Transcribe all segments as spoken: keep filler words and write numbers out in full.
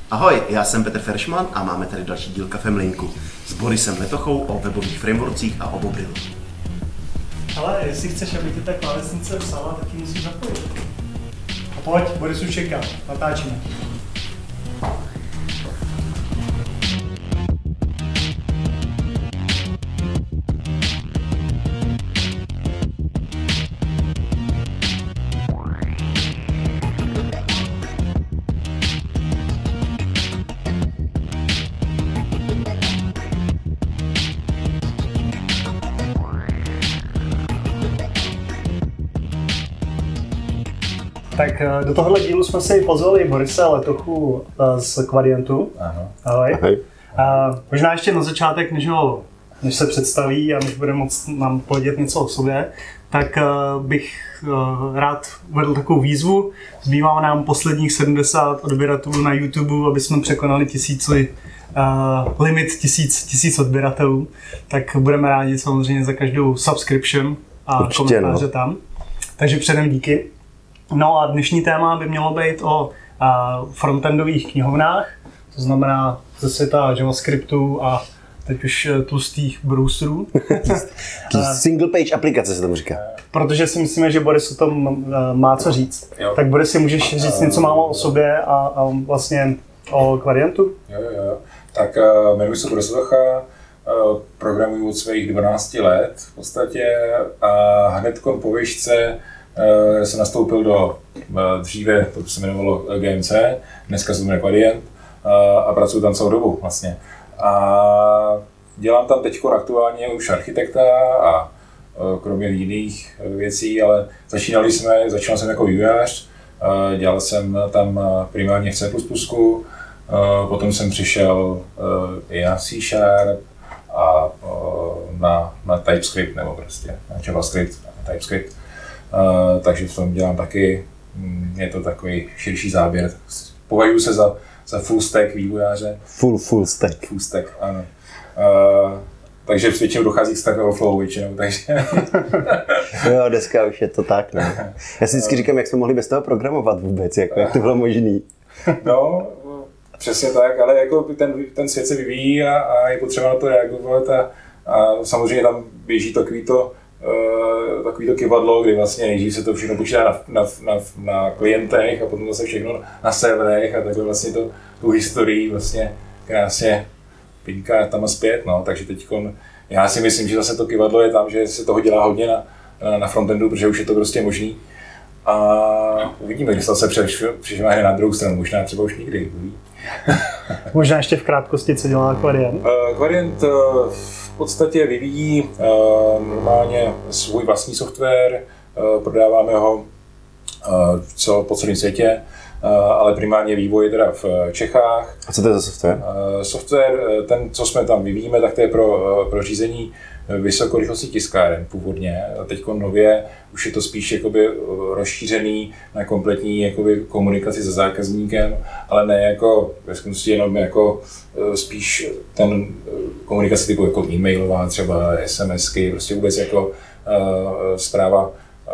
Ahoj, já jsem Petr Feršman a máme tady další díl Kafemlinku s Borisem Letochou o webových frameworkcích a o Bobrilu. Ale jestli chceš, aby ti ta klávesnice psala, tak ji musíš zapojit. A pojď, Boris už čeká, natáčíme. Tak do tohohle dílu jsme si pozvali Borise Letochu z Kvadientu. Aha. Ahoj. Ahoj. A možná ještě na začátek, než, ho, než se představí a než bude moct nám povědět něco o sobě, tak bych rád uvedl takovou výzvu. Zbývá nám posledních sedmdesát odběratelů na YouTube, aby jsme překonali tisíci, uh, limit tisíc, tisíc odběratelů. Tak budeme rádi samozřejmě za každou subscription a určitě, komentáře no. tam. Takže předem díky. No a dnešní téma by mělo být o uh, frontendových knihovnách, to znamená ze světa JavaScriptu a teď už tlustých browserů. Single page aplikace se tomu říká. Protože si myslíme, že Boris o tom uh, má co říct. Jo. Tak Boris, si můžeš říct něco málo o sobě a, a vlastně o Kvadientu? Jo, jo, jo. Tak uh, jmenuji se Boris Letocha, uh, programuji od svých dvanácti let v podstatě a hned po výšce Uh, jsem nastoupil do uh, dříve, to se jmenovalo G M C, dneska se jmenuje Quadient uh, a pracuji tam celou dobu vlastně. A dělám tam teď aktuálně už architekta a uh, kromě jiných věcí, ale začínali jsme, začínal jsem jako vývojář, uh, dělal jsem tam primárně v C plus plus, uh, potom jsem přišel uh, i na C Sharp a uh, na, na TypeScript nebo prostě na JavaScript, na TypeScript. Uh, takže v tom dělám taky, je to takový širší záběr. Považuji se za, za full stack vývojáře. Full, full stack. Full stack, ano. Uh, takže většinou dochází k Stack Overflow většinou, takže... Jo, dneska už je to tak, ne? Já si vždycky říkám, jak jsme mohli bez toho programovat vůbec, jako, jak to bylo možný. No, přesně tak, ale jako ten, ten svět se vyvíjí a, a je potřeba na to reagovat a, a samozřejmě tam běží takový to Uh, takový to kyvadlo, kdy vlastně nejdřív se to všechno počítá na, na, na, na klientech a potom zase všechno na serverech a takhle vlastně to, tu historii vlastně krásně pinká tam a zpět, no, takže teďkon já si myslím, že zase to kyvadlo je tam, že se toho dělá hodně na, na frontendu, protože už je to prostě možný a uvidíme, když se přišmáhne na druhou stranu, možná třeba už nikdy. Možná ještě v krátkosti, co dělá Quadient? Uh, Quadient uh, v podstatě vyvíjí uh, normálně svůj vlastní software, uh, prodáváme ho uh, co, po celém světě, uh, ale primárně vývoj je teda v Čechách. A co to je za software? Uh, software, ten, co jsme tam vyvíjíme, tak to je pro, uh, pro řízení vysokorychlostní tiskáren původně. Teď nově už je to spíš jakoby rozšířený na kompletní jakoby komunikaci se zákazníkem, ale ne jako ve skutečnosti jenom jako spíš ten komunikaci typu jako e-mailová, třeba SMSky, prostě vůbec jako uh, zpráva, uh,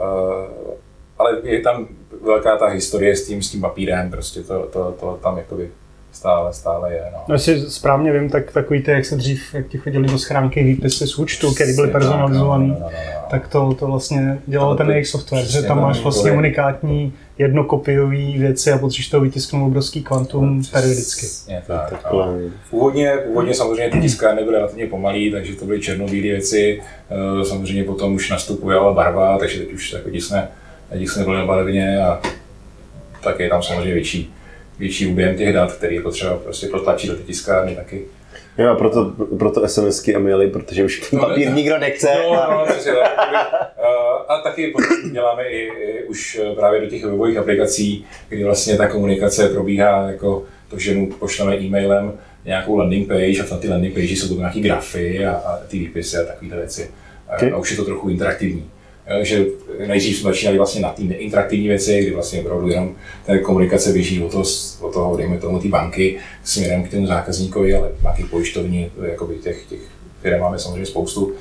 ale je tam velká ta historie s tím, s tím papírem, prostě to, to, to tam jakoby stále, stále je. No. Jestli správně vím, tak takový ty, jak se dřív, jak ti chodili do schránky výpisy z účtu, které byly personalizované, no, no, no, no. tak to, to vlastně dělal ten jejich software, že tam máš vlastně unikátní jednokopiový věci a potřebuješ toho vytisknout obrovský kvantum no, periodicky. Tak, tak, původně, původně samozřejmě ty tiskárny byly relativně pomalý, takže to byly černobílé věci, samozřejmě potom už nastupovala barva, takže teď už jako tiskne, tiskne plně barevně a tak je tam samozřejmě větší. větší objem těch dat, který je potřeba prostě protlačit do ty tiskárny taky. Jo, a proto, proto SMSky a maily, protože už no, papír ne, nikdo nechce. No, no, přesně tak. A taky děláme i, i už právě do těch webových aplikací, kdy vlastně ta komunikace probíhá jako to, že mu pošleme e-mailem nějakou landing page a na ty landing page jsou to nějaký grafy a, a ty výpisy a takovéhle věci. Okay. A už je to trochu interaktivní. Že nejdřív jsme začínali vlastně na ty interaktivní věci, kdy vlastně opravdu jenom ta komunikace běží od toho, od toho dejme tomu, ty banky směrem k tomu zákazníkovi, ale banky pojišťovny, jakoby těch, těch firm máme samozřejmě spoustu.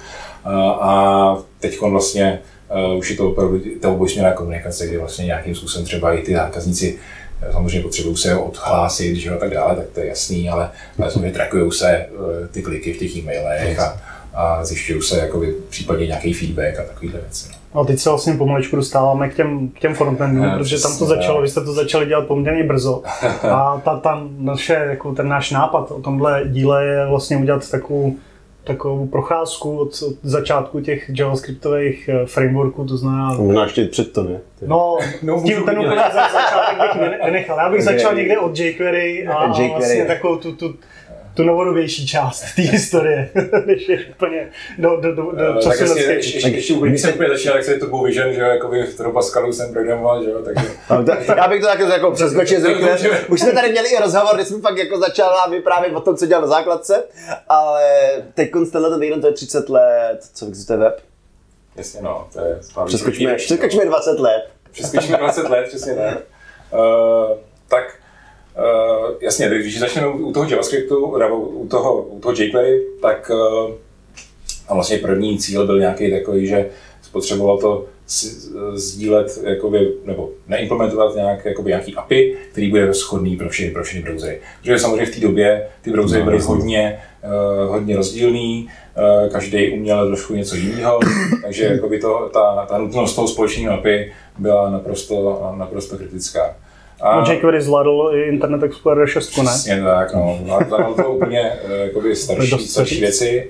A teď vlastně uh, už je to opravdu ta obojsměrná komunikace, kdy vlastně nějakým způsobem třeba i ty zákazníci samozřejmě potřebují se odhlásit, že jo, tak dále, tak to je jasný, ale, ale samozřejmě trakují se ty kliky v těch e-mailech a, a zjišťují se jakoby, případně nějaký feedback a takovýhle věci. No. A teď se vlastně pomaličku dostáváme k těm, k těm frontendům, Ne, protože tam to přesně, začalo, ne. vy jste to začali dělat poměrně brzo. A ta, ta naše, jako ten náš nápad o tomhle díle je vlastně udělat takovou, takovou procházku od, od začátku těch javascriptových frameworků, to znamená... Možná ještě před to, ne? No, No, tím ten úplně za začátek bych vyne- vynechal. Já bych začal někde od jQuery a jQuery. vlastně takovou tu, tu, tu novodobější část té historie, než je úplně do, do, do, do tak času jasně, lidských. ještě, ještě, ještě úplně jsem úplně začínal, jak se Turbo Vision, že jo, jakoby v Turbo Pascalu jsem programoval, že jo, takže... No, to, já bych to taky jako přeskočil rychle. Už jsme tady měli i rozhovor, kdy jsme fakt jako začal nám vyprávět o tom, co dělal na základce, ale teď tenhle ten týden to je třicet let, co existuje web. Jasně no, to je... Přeskočíme, přeskočíme dvacet let. Přeskočíme dvacet let, přesně tak. Uh, tak uh, jasně, když začneme u toho JavaScriptu, nebo u toho, u toho jQuery, tak uh, a vlastně první cíl byl nějaký takový, že spotřeboval to sdílet, jakoby, nebo neimplementovat nějak, jakoby, nějaký A P I, který bude shodný pro všechny, pro všechny browsery. Protože samozřejmě v té době ty browsery byly hodně, uh, hodně rozdílný, uh, každý uměl trošku něco jiného, takže jakoby to, ta, ta nutnost toho společného A P I byla naprosto, naprosto kritická. A no, jQuery zvládl i Internet Explorer šest, ne? Přesně tak, no. Zvládl to úplně jakoby starší, starší věci.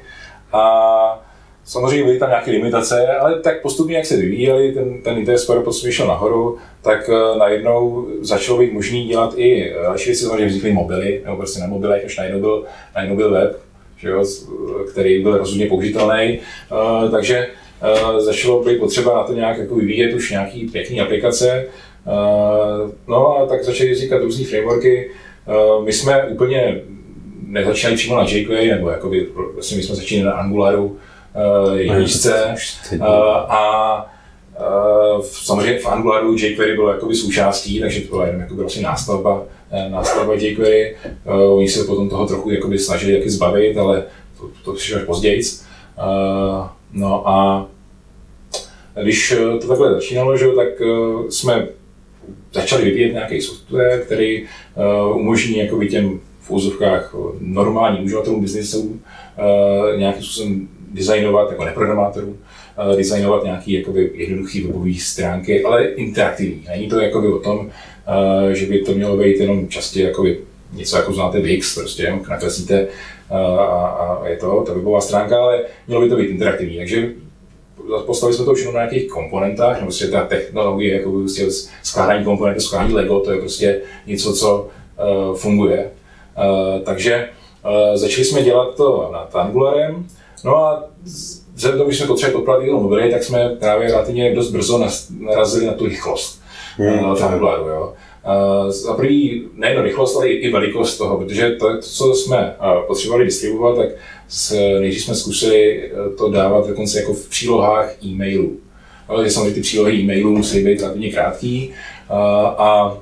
A samozřejmě byly tam nějaké limitace, ale tak postupně, jak se vyvíjeli, ten, ten Internet Explorer postupně šel nahoru, tak uh, najednou začalo být možné dělat i další věci, samozřejmě vznikly mobily, nebo prostě na mobilech, až najednou byl, najednou byl web, že jo, který byl rozhodně použitelný, uh, takže uh, začalo být potřeba na to nějak jako vyvíjet už nějaký pěkný aplikace. Uh, no a tak začaly vznikat různý frameworky. Uh, my jsme úplně nezačínali přímo na jQuery, nebo jakoby, vlastně my jsme začínali na Angularu, uh, jedničce uh, a uh, samozřejmě v Angularu jQuery bylo jakoby součástí, takže to byla jenom jakoby vlastně nástavba, nástavba jQuery. Uh, oni se potom toho trochu jakoby snažili jaky zbavit, ale to, to přišlo až později. Uh, no a když to takhle začínalo, že, tak uh, jsme začali vyvíjet nějaký software, který uh, umožní jakoby těm v úzovkách normálním uživatelům biznesu uh, nějakým způsobem designovat, jako neprogramátorům, uh, designovat nějaké jakoby jednoduché webové stránky, ale interaktivní. Není to jakoby o tom, uh, že by to mělo být jenom častě jakoby něco jako znáte Wix, prostě nakreslíte uh, a, a je to ta webová stránka, ale mělo by to být interaktivní. Takže postavili jsme to všechno na nějakých komponentách, nebo prostě ta technologie, jako prostě skládání komponentů, skládání Lego, to je prostě něco, co uh, funguje. Uh, takže uh, začali jsme dělat to nad Angularem, no a vzhledem tomu, když jsme potřebovali podporovat i mobily, tak jsme právě relativně dost brzo narazili na tu rychlost uh, v Angularu. Jo. Uh, za první nejen rychlost, ale i velikost toho, protože to, to co jsme uh, potřebovali distribuovat, tak s, nejdřív jsme zkusili to dávat dokonce jako v přílohách e-mailů. Ale samozřejmě ty přílohy e-mailů musí být relativně krátký uh, a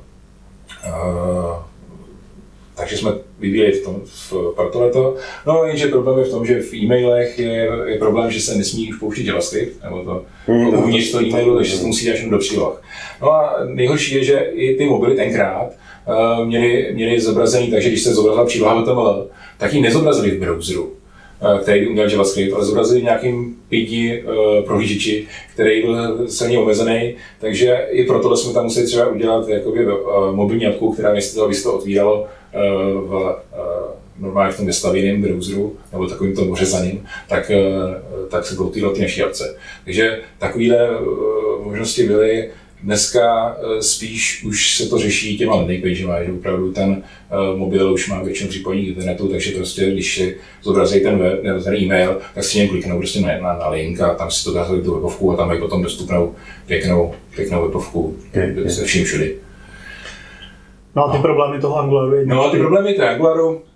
uh, takže jsme vyvíjeli v tom v, pro tohleto. No jenže problém je v tom, že v e-mailech je, je problém, že se nesmí už pouštět JavaScript, nebo to mm. uvnitř toho e-mailu, takže se to musí dát do příloh. No a nejhorší je, že i ty mobily tenkrát uh, měly, měly zobrazený, takže když se zobrazila příloha H T M L, tak ji nezobrazili v browseru, který uměl JavaScript, ale zobrazili v nějakým pidi uh, prohlížeči, který byl silně omezený, takže i proto jsme tam museli třeba udělat jakoby, uh, mobilní apku, která místo toho, aby se to otvíralo uh, v, uh, normálně v tom vystavěném browseru, nebo takovým tom ořezaným, tak, uh, tak se to otvíralo ty naší apce. Takže takovéhle uh, možnosti byly. Dneska spíš už se to řeší těma landing pagema, že opravdu ten uh, mobil už má většinu připojení k internetu, takže prostě když si zobrazí ten web nebo ten e-mail, tak si něm kliknou prostě na, na, na link a tam si to dá tu webovku a tam mají potom dostupnou pěknou, pěknou webovku okay, se vším všudy. No a ty no. problémy toho Angularu? No a ty problémy toho Angularu, uh,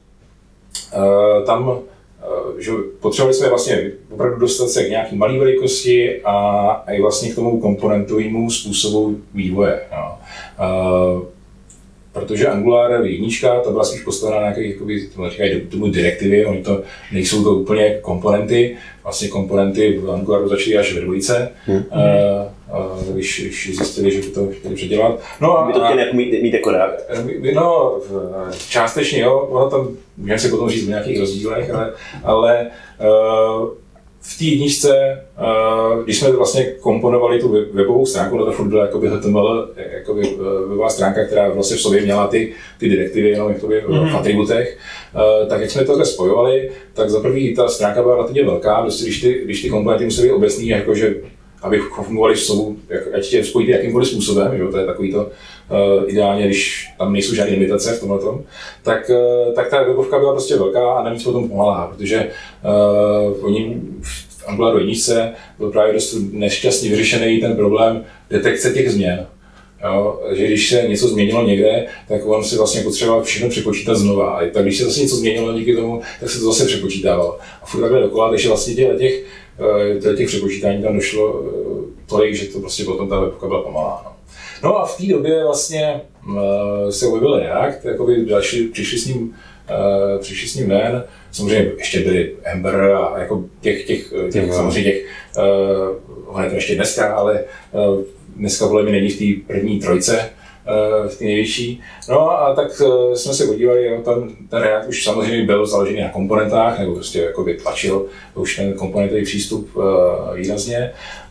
tam že potřebovali jsme vlastně opravdu dostat se k nějaký malé velikosti a, a i vlastně k tomu komponentovému způsobu vývoje. No. Uh, protože Angular jednička, to byla spíš postavená na nějakých, jakoby, tomu říkají tomu direktivy, oni to nejsou to úplně komponenty, vlastně komponenty v Angularu začaly až ve dvojice, hmm. uh, uh, když, když zjistili, že by to chtěli předělat. No a, Vy to chtěli jako mít, mít jako React? No, částečně jo, ono tam, můžeme si potom říct o nějakých rozdílech, ale, ale uh, v té jedničce, uh, když jsme vlastně komponovali tu webovou stránku, no to furt byla jakoby H T M L, jakoby webová stránka, která vlastně v sobě měla ty, ty direktivy jenom jakoby mm-hmm. v atributech, uh, tak jak jsme to spojovali, tak za první ta stránka byla relativně velká, prostě když ty, když ty komponenty musely být obecný, jakože aby fungovali v sobu, jak, ať tě spojíte jakýmkoliv způsobem, že? To je takový to uh, ideálně, když tam nejsou žádné limitace v tomhle tom, tak, uh, tak ta webovka byla prostě velká a navíc potom pomalá, protože uh, oni v Angularu jedničce byl právě dost nešťastně vyřešený ten problém detekce těch změn. Jo, že když se něco změnilo někde, tak on si vlastně potřeboval všechno přepočítat znova. A tak když se zase něco změnilo díky tomu, tak se to zase přepočítávalo. A furt takhle dokola, takže vlastně těch, těch, těch přepočítání tam došlo tolik, že to prostě potom ta webka byla pomalá. No, no a v té době vlastně se objevil React, jakoby další, přišli s ním, uh, přišli s ním ven. Samozřejmě ještě byly Ember a jako těch, těch, těch samozřejmě těch, uh, hned ještě dneska, ale uh, dneska podle mě není v té první trojce, v té největší. No a tak jsme se podívali, jo, ten, ten React už samozřejmě byl založený na komponentách, nebo prostě jakoby tlačil už ten komponentový přístup výrazně.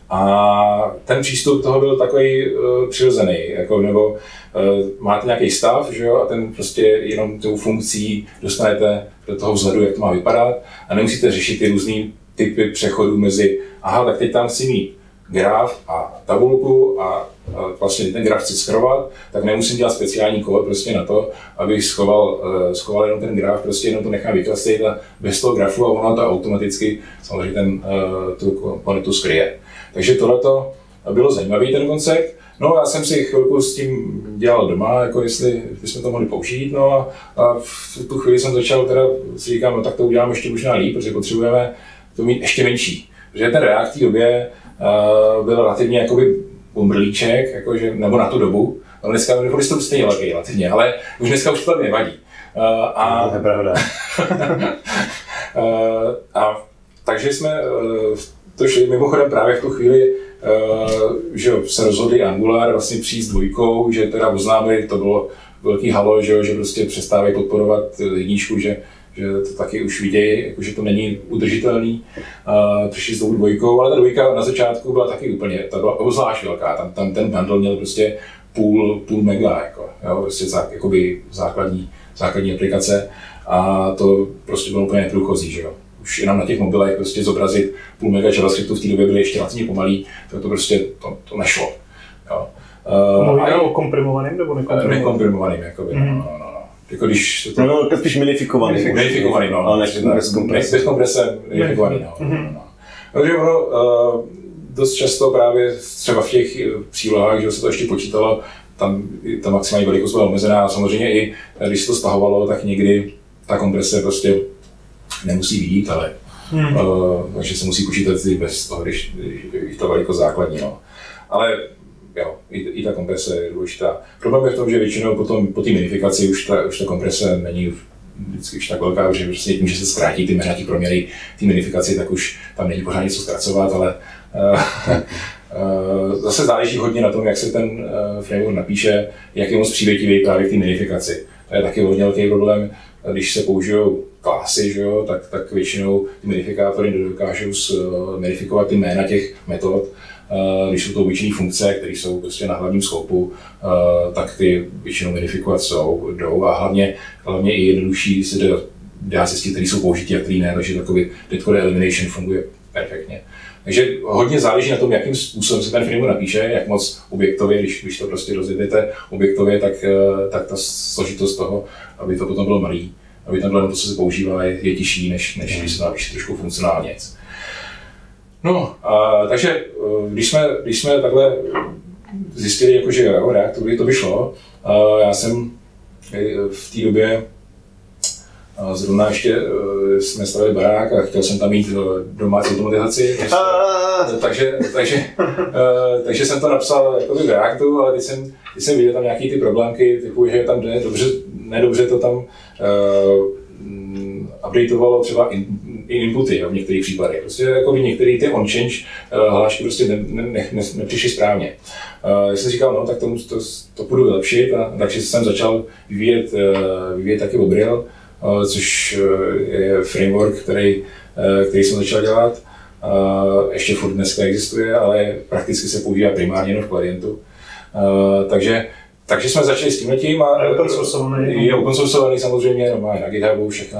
A ten přístup toho byl takový uh, přirozený, jako, nebo uh, máte nějaký stav, že jo, a ten prostě jenom tou funkcí dostanete do toho vzhledu, jak to má vypadat, a nemusíte řešit ty různé typy přechodů mezi, aha, tak teď tam chci mít graf a tabulku a, a vlastně ten graf chci schrovat, tak nemusím dělat speciální kód prostě na to, abych schoval, uh, schoval jenom ten graf, prostě jenom to nechám vykreslit a bez toho grafu a ono to automaticky samozřejmě ten, uh, tu komponentu skryje. Takže tohleto bylo zajímavý ten koncept. No já jsem si chvilku s tím dělal doma, jako jestli bychom to mohli použít, no a, a v tu chvíli jsem začal teda si říkám, no tak to udělám ještě možná líp, protože potřebujeme to mít ještě menší. Protože ten React v té době uh, byl relativně jakoby bumbrlíček, jakože, nebo na tu dobu, ale dneska je to stejně velký relativně, ale už dneska už to nevadí. Uh, a, to je pravda. uh, a takže jsme uh, to šli mimochodem právě v tu chvíli, uh, že se rozhodli Angular vlastně přijít s dvojkou, že teda oznámili, to bylo velký halo, že, že prostě přestávají podporovat jedničku, že, že to taky už vidějí, jako, že to není udržitelný. Uh, přišli s tou dvojkou, ale ta dvojka na začátku byla taky úplně, ta byla obzvlášť velká, tam, tam ten bundle měl prostě půl, půl mega, jako, jo, prostě zá, jakoby základní, základní aplikace a to prostě bylo úplně neprůchozí, že jo. Už jenom na těch mobilech prostě zobrazit půl mega JavaScriptu v té době byly ještě relativně pomalý, tak to prostě to, to nešlo. Jo. Uh, Mluvíme o komprimovaným nebo nekomprimovaným? Nekomprimovaným, jakoby, mm. no, no, no. Jako když to... No, no, spíš minifikovaný. Minifikovaný, no. Ale než bez komprese. Bez komprese, minifikovaný, no. Mm. no. Takže ono uh, dost často právě třeba v těch přílohách, že se to ještě počítalo, tam ta maximální velikost byla omezená, samozřejmě i když se to stahovalo, tak někdy ta komprese prostě nemusí být, ale hmm. uh, takže se musí počítat i bez toho, když, když to velikost základní. No. Ale jo, i, i ta komprese je důležitá. Problém je v tom, že většinou potom, po té minifikaci už ta, už ta komprese není vždycky už tak velká, že vlastně tím, že se zkrátí ty jména, ty proměry té minifikaci, tak už tam není pořád něco zkracovat, ale uh, uh, zase záleží hodně na tom, jak se ten uh, framework napíše, jak je moc přívětivý právě k té minifikaci. To je taky hodně velký problém, když se použijou klasy, že jo, tak, tak většinou ty modifikátory nedokážou modifikovat ty jména těch metod. Když jsou to obyčejné funkce, které jsou prostě na hlavním skopu, tak ty většinou modifikovat jsou, jdou a hlavně, hlavně i jednodušší se dá, dá zjistit, které jsou použití a které ne, takže takový dead-code elimination funguje perfektně. Takže hodně záleží na tom, jakým způsobem se ten framework napíše, jak moc objektově, když, když to prostě rozjedete objektově, tak, tak ta složitost toho, aby to potom bylo malý, aby tam to, co se používá, je, je těžší, než, než když se to napíše trošku funkcionálně. No, a, takže když jsme, když jsme takhle zjistili, jako, že React, to by, to by šlo, a já jsem v té době A zrovna ještě uh, jsme stavili barák a chtěl jsem tam mít uh, domácí automatizaci, takže, takže, takže, uh, takže jsem to napsal jakoby v Reactu, ale teď jsem, teď jsem viděl tam nějaký ty problémky, typu, že tam nedobře, nedobře to tam uh, updateovalo třeba in, inputy jo, v některých případech. Prostě jakoby některé ty on-change uh, hlášky prostě ne, ne, ne, ne, nepřišly správně. Uh, já jsem říkal, no tak tomu, to, to půjdu vylepšit, a takže jsem začal vyvíjet, uh, vyvíjet taky Bobril, což je framework, který, který jsem začal dělat. Ještě furt dneska existuje, ale prakticky se používá primárně jenom v klientu. Takže, takže jsme začali s tímhletím a je open sourceovaný. Je open sourceovaný samozřejmě, no, má na GitHubu všechno.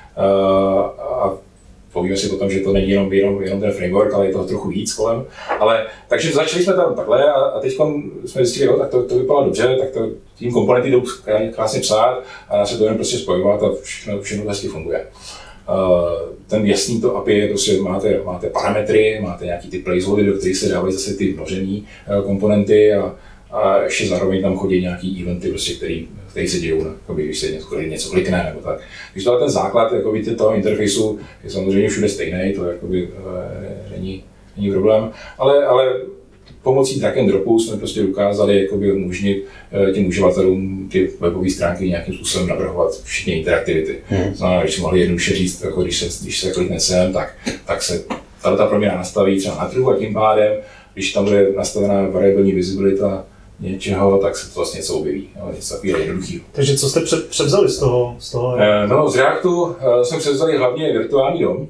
A povíme si potom, že to není jenom, jenom, jenom ten framework, ale je toho trochu víc kolem. Ale, takže začali jsme tam takhle a, a teď jsme zjistili, jo, tak to, to vypadá dobře, tak to, tím komponenty jdou krásně psát a dá se to jen prostě spojovat a všechno, všechno hezky funguje. Uh, ten jasný to A P I je prostě, máte, máte parametry, máte nějaký ty placeholdy, do kterých se dávají zase ty množený uh, komponenty a, a ještě zároveň tam chodí nějaký eventy, prostě, který, který se dějou, jakoby, když se něco, něco klikne nebo tak. Když tohle ten základ jakoby, toho interfejsu je samozřejmě všude stejný, to jakoby, uh, není, není problém, ale, ale pomocí drag and dropu jsme prostě dokázali jakoby, umožnit uh, těm uživatelům ty webové stránky nějakým způsobem navrhovat všichni interaktivity. Hmm. Znamená, když si mohli jednoduše říct, jako když, se, když se klikne sem, tak, tak se ta proměna nastaví třeba na trhu a tím pádem, když tam bude nastavená variabilní vizibilita něčeho, tak se to vlastně něco objeví. No, něco takového jednoduchého. Takže co jste převzali z toho? Z toho eh, no, z Reactu uh, jsme převzali hlavně virtuální dom.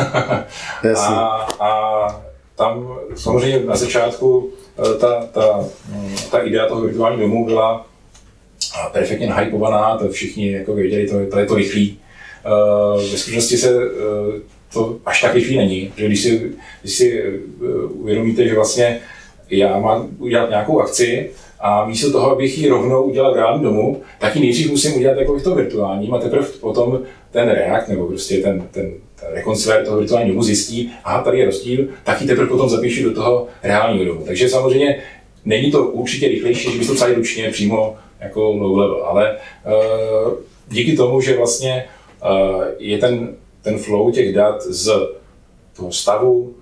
a, a tam samozřejmě na začátku ta, ta, ta idea toho virtuálního domu byla perfektně nahypovaná, to všichni jako věděli, to, to je to rychlý. Uh, ve skutečnosti se uh, to až tak rychlý není, že když si, když si uvědomíte, že vlastně já mám udělat nějakou akci a místo toho, abych ji rovnou udělal v reálném domu, tak ji nejdřív musím udělat jako v tom virtuálním a teprve potom ten React nebo prostě ten, ten, ten rekoncilér toho virtuálního domu zjistí, aha, tady je rozdíl, tak ji teprve potom zapíšu do toho reálního domu. Takže samozřejmě není to určitě rychlejší, že byste to psali ručně přímo jako low level, ale uh, díky tomu, že vlastně uh, je ten, ten flow těch dat z toho stavu,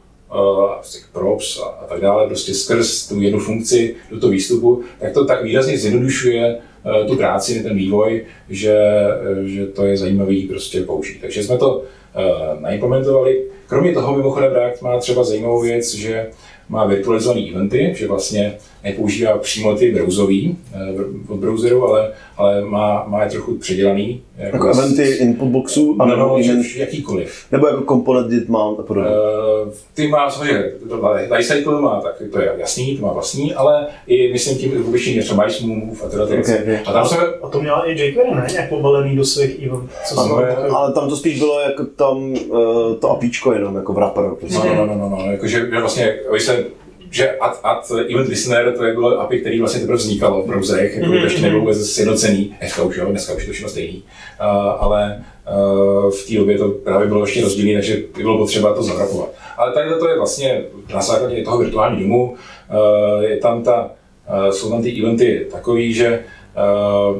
z těch props a, a tak dále, prostě skrz tu jednu funkci do toho výstupu, tak to tak výrazně zjednodušuje uh, tu práci, ten vývoj, že, že to je zajímavý prostě použít. Takže jsme to uh, naimplementovali. Kromě toho mimochodem React má třeba zajímavou věc, že má virtualizované eventy, že vlastně nepoužívá přímo ty browsový od browseru, ale, ale má, má je trochu předělaný. Jako, jako eventy input boxů? No, no, event, jakýkoliv. Nebo jako component did mount a podobně? Uh, ty má samozřejmě, lifecycle má, tak to je jasný, to má vlastní, ale i myslím tím vyšší třeba mice move a teda okay, okay. A tam jsme... A to měla i jQuery, ne? Nějak pobalený do svých event. Ale tam to spíš bylo jako tam uh, to apíčko jenom, jako v wrapperu. No, no, no, no, no, jakože vlastně, se, že add, add event listener, to je bylo A P I, který vlastně teprve vznikalo v browserech, jako mm-hmm. to ještě nebylo vůbec sjednocený, dneska už jo, dneska už je to všechno stejný, uh, ale uh, v té době to právě bylo ještě rozdílné, takže by bylo potřeba to zavrapovat. Ale tady to je vlastně na základě toho virtuálního domu, uh, je tam ta, uh, jsou tam ty eventy takový, že uh,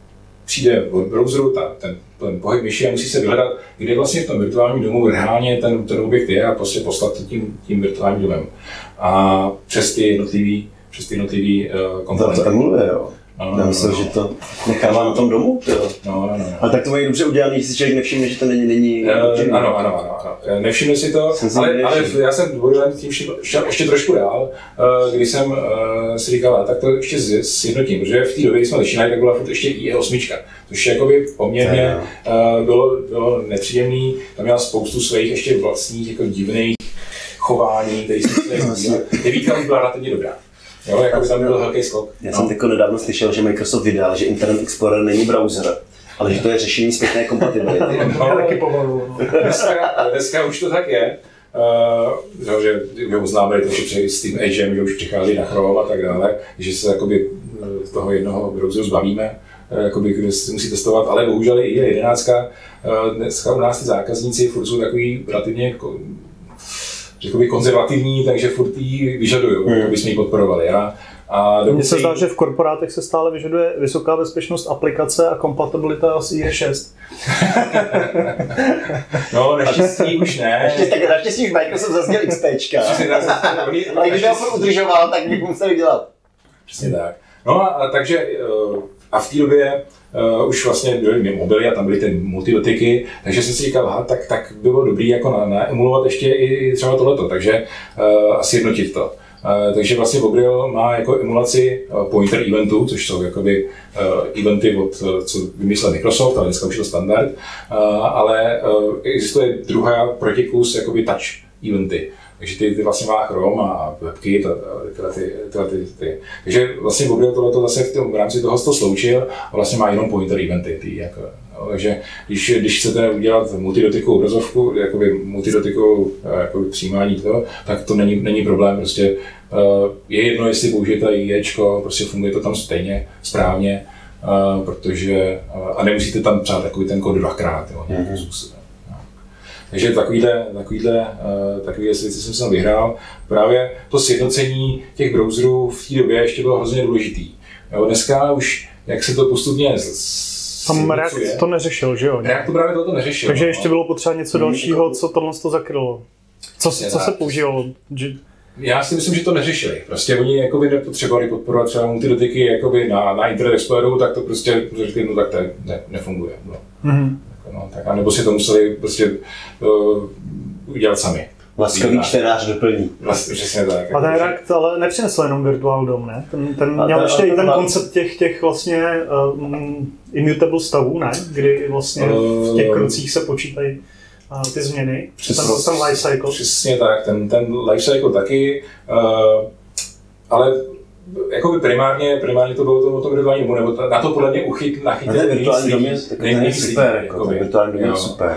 přijde od browseru ta, ten, ten pohyb myši a musí se vyhledat, kde vlastně v tom virtuálním domu reálně ten, ten objekt je a prostě poslat to tím, tím virtuálním domem. A přes ty jednotlivý, přes ty jednotlivý uh, komponenty. To emuluje, jo. No, no, Já myslím, no, no. že to nechává na tom domu, jo. No, no, no, no. Ale tak to mají dobře udělané, že si člověk nevšimne, že to není... není uh, ano, ano, ano, ano. Nevšimne si to, ale, ale já jsem dvojilem tím šel ještě trošku dál, uh, když jsem uh, si říkal, tak to ještě sjednotím, protože v té době, kdy jsme začínali, tak byla furt ještě I E osm, což jakoby poměrně uh, bylo, bylo nepříjemný, tam měla spoustu svých ještě vlastních jako divných chování, který jsem si devítka už byla relativně dobrá. Jo, jako by tam byl velký skok. Já jsem no. nedávno slyšel, že Microsoft vydal, že Internet Explorer není browser, ale že to je řešení zpětné kompatibility. No, taky pomalu. Dneska, dneska už to tak je. Uh, že, že uznáme to, že s tím Edgem, že už přichází na Chrome a tak dále, že se jakoby toho jednoho browseru zbavíme, jakoby, kde se musí testovat, ale bohužel i jedenáct. Dneska u nás ty zákazníci furt jsou takový relativně řekl bych konzervativní, takže furt ji vyžadují, hmm. aby jsme ji podporovali. Já A mně se zdá, že v korporátech se stále vyžaduje vysoká bezpečnost aplikace a kompatibilita s I E šest. No, naštěstí už ne. Naštěstí, tak naštěstí už Microsoft zazděl XPčka. Ale kdyby ho udržoval, tak bych musel dělat. Přesně tak. No a, a takže a v té době uh, už vlastně byly mobily a tam byly ty multidotyky, takže jsem si říkal, aha, tak, tak by bylo dobrý jako na, naemulovat ještě i třeba tohleto, takže uh, asi jednotit to. Uh, takže vlastně Bobril má jako emulaci uh, pointer eventů, což jsou jakoby uh, eventy, od, uh, co vymyslel Microsoft, ale dneska už je to standard, uh, ale uh, existuje druhá protiklus, jakoby touch eventy. Takže ty, ty vlastně má Chrome a webky, tyhle ty, tyhle ty, ty. Takže vlastně Bobril tohleto zase v, tom, v rámci toho to sloučil a vlastně má jenom pointer eventy. Ty, jako, no, takže když, když chcete udělat multidotykovou obrazovku, jakoby multidotykovou jakoby přijímání toho, tak to není, není problém. Prostě uh, je jedno, jestli použijete IEčko, prostě funguje to tam stejně, správně, uh, protože uh, a nemusíte tam psát takový ten kód dvakrát, jo, nějakým způsobem. Takže takovýhle, takovýhle, uh, takovýhle věci jsem se tam vyhrál. Právě to sjednocení těch browserů v té době ještě bylo hrozně důležitý. Jo, dneska už, jak se to postupně tam React to neřešil, že jo? React to právě toto neřešil. Takže no. ještě bylo potřeba něco dalšího, co tohle to zakrylo. Co, co se používalo? Já si myslím, že to neřešili. Prostě oni jakoby nepotřebovali podporovat třeba multidotyky jakoby na, na Internet Exploreru, tak to prostě řekli, no tak to ne, nefunguje. No. Mm-hmm. No, tak, a nebo si to museli prostě uh, udělat sami. Laskavý čtenář doplní. Vlastně, přesně tak. A ten React ale nepřinesl jenom Virtual D O M, ne? Ten, ten měl ještě i ten má... koncept těch, těch vlastně um, immutable stavů, ne? Kdy vlastně v těch krocích se počítají uh, ty změny. Přesně, ten, ten lifecycle. Přesně tak, ten, ten lifecycle taky, uh, ale jakoby primárně, primárně to bylo to o tom virtuálním domu, nebo na to podle mě uchyt, nachytit ten virtuální dom je super, jako ten virtuální dom je super.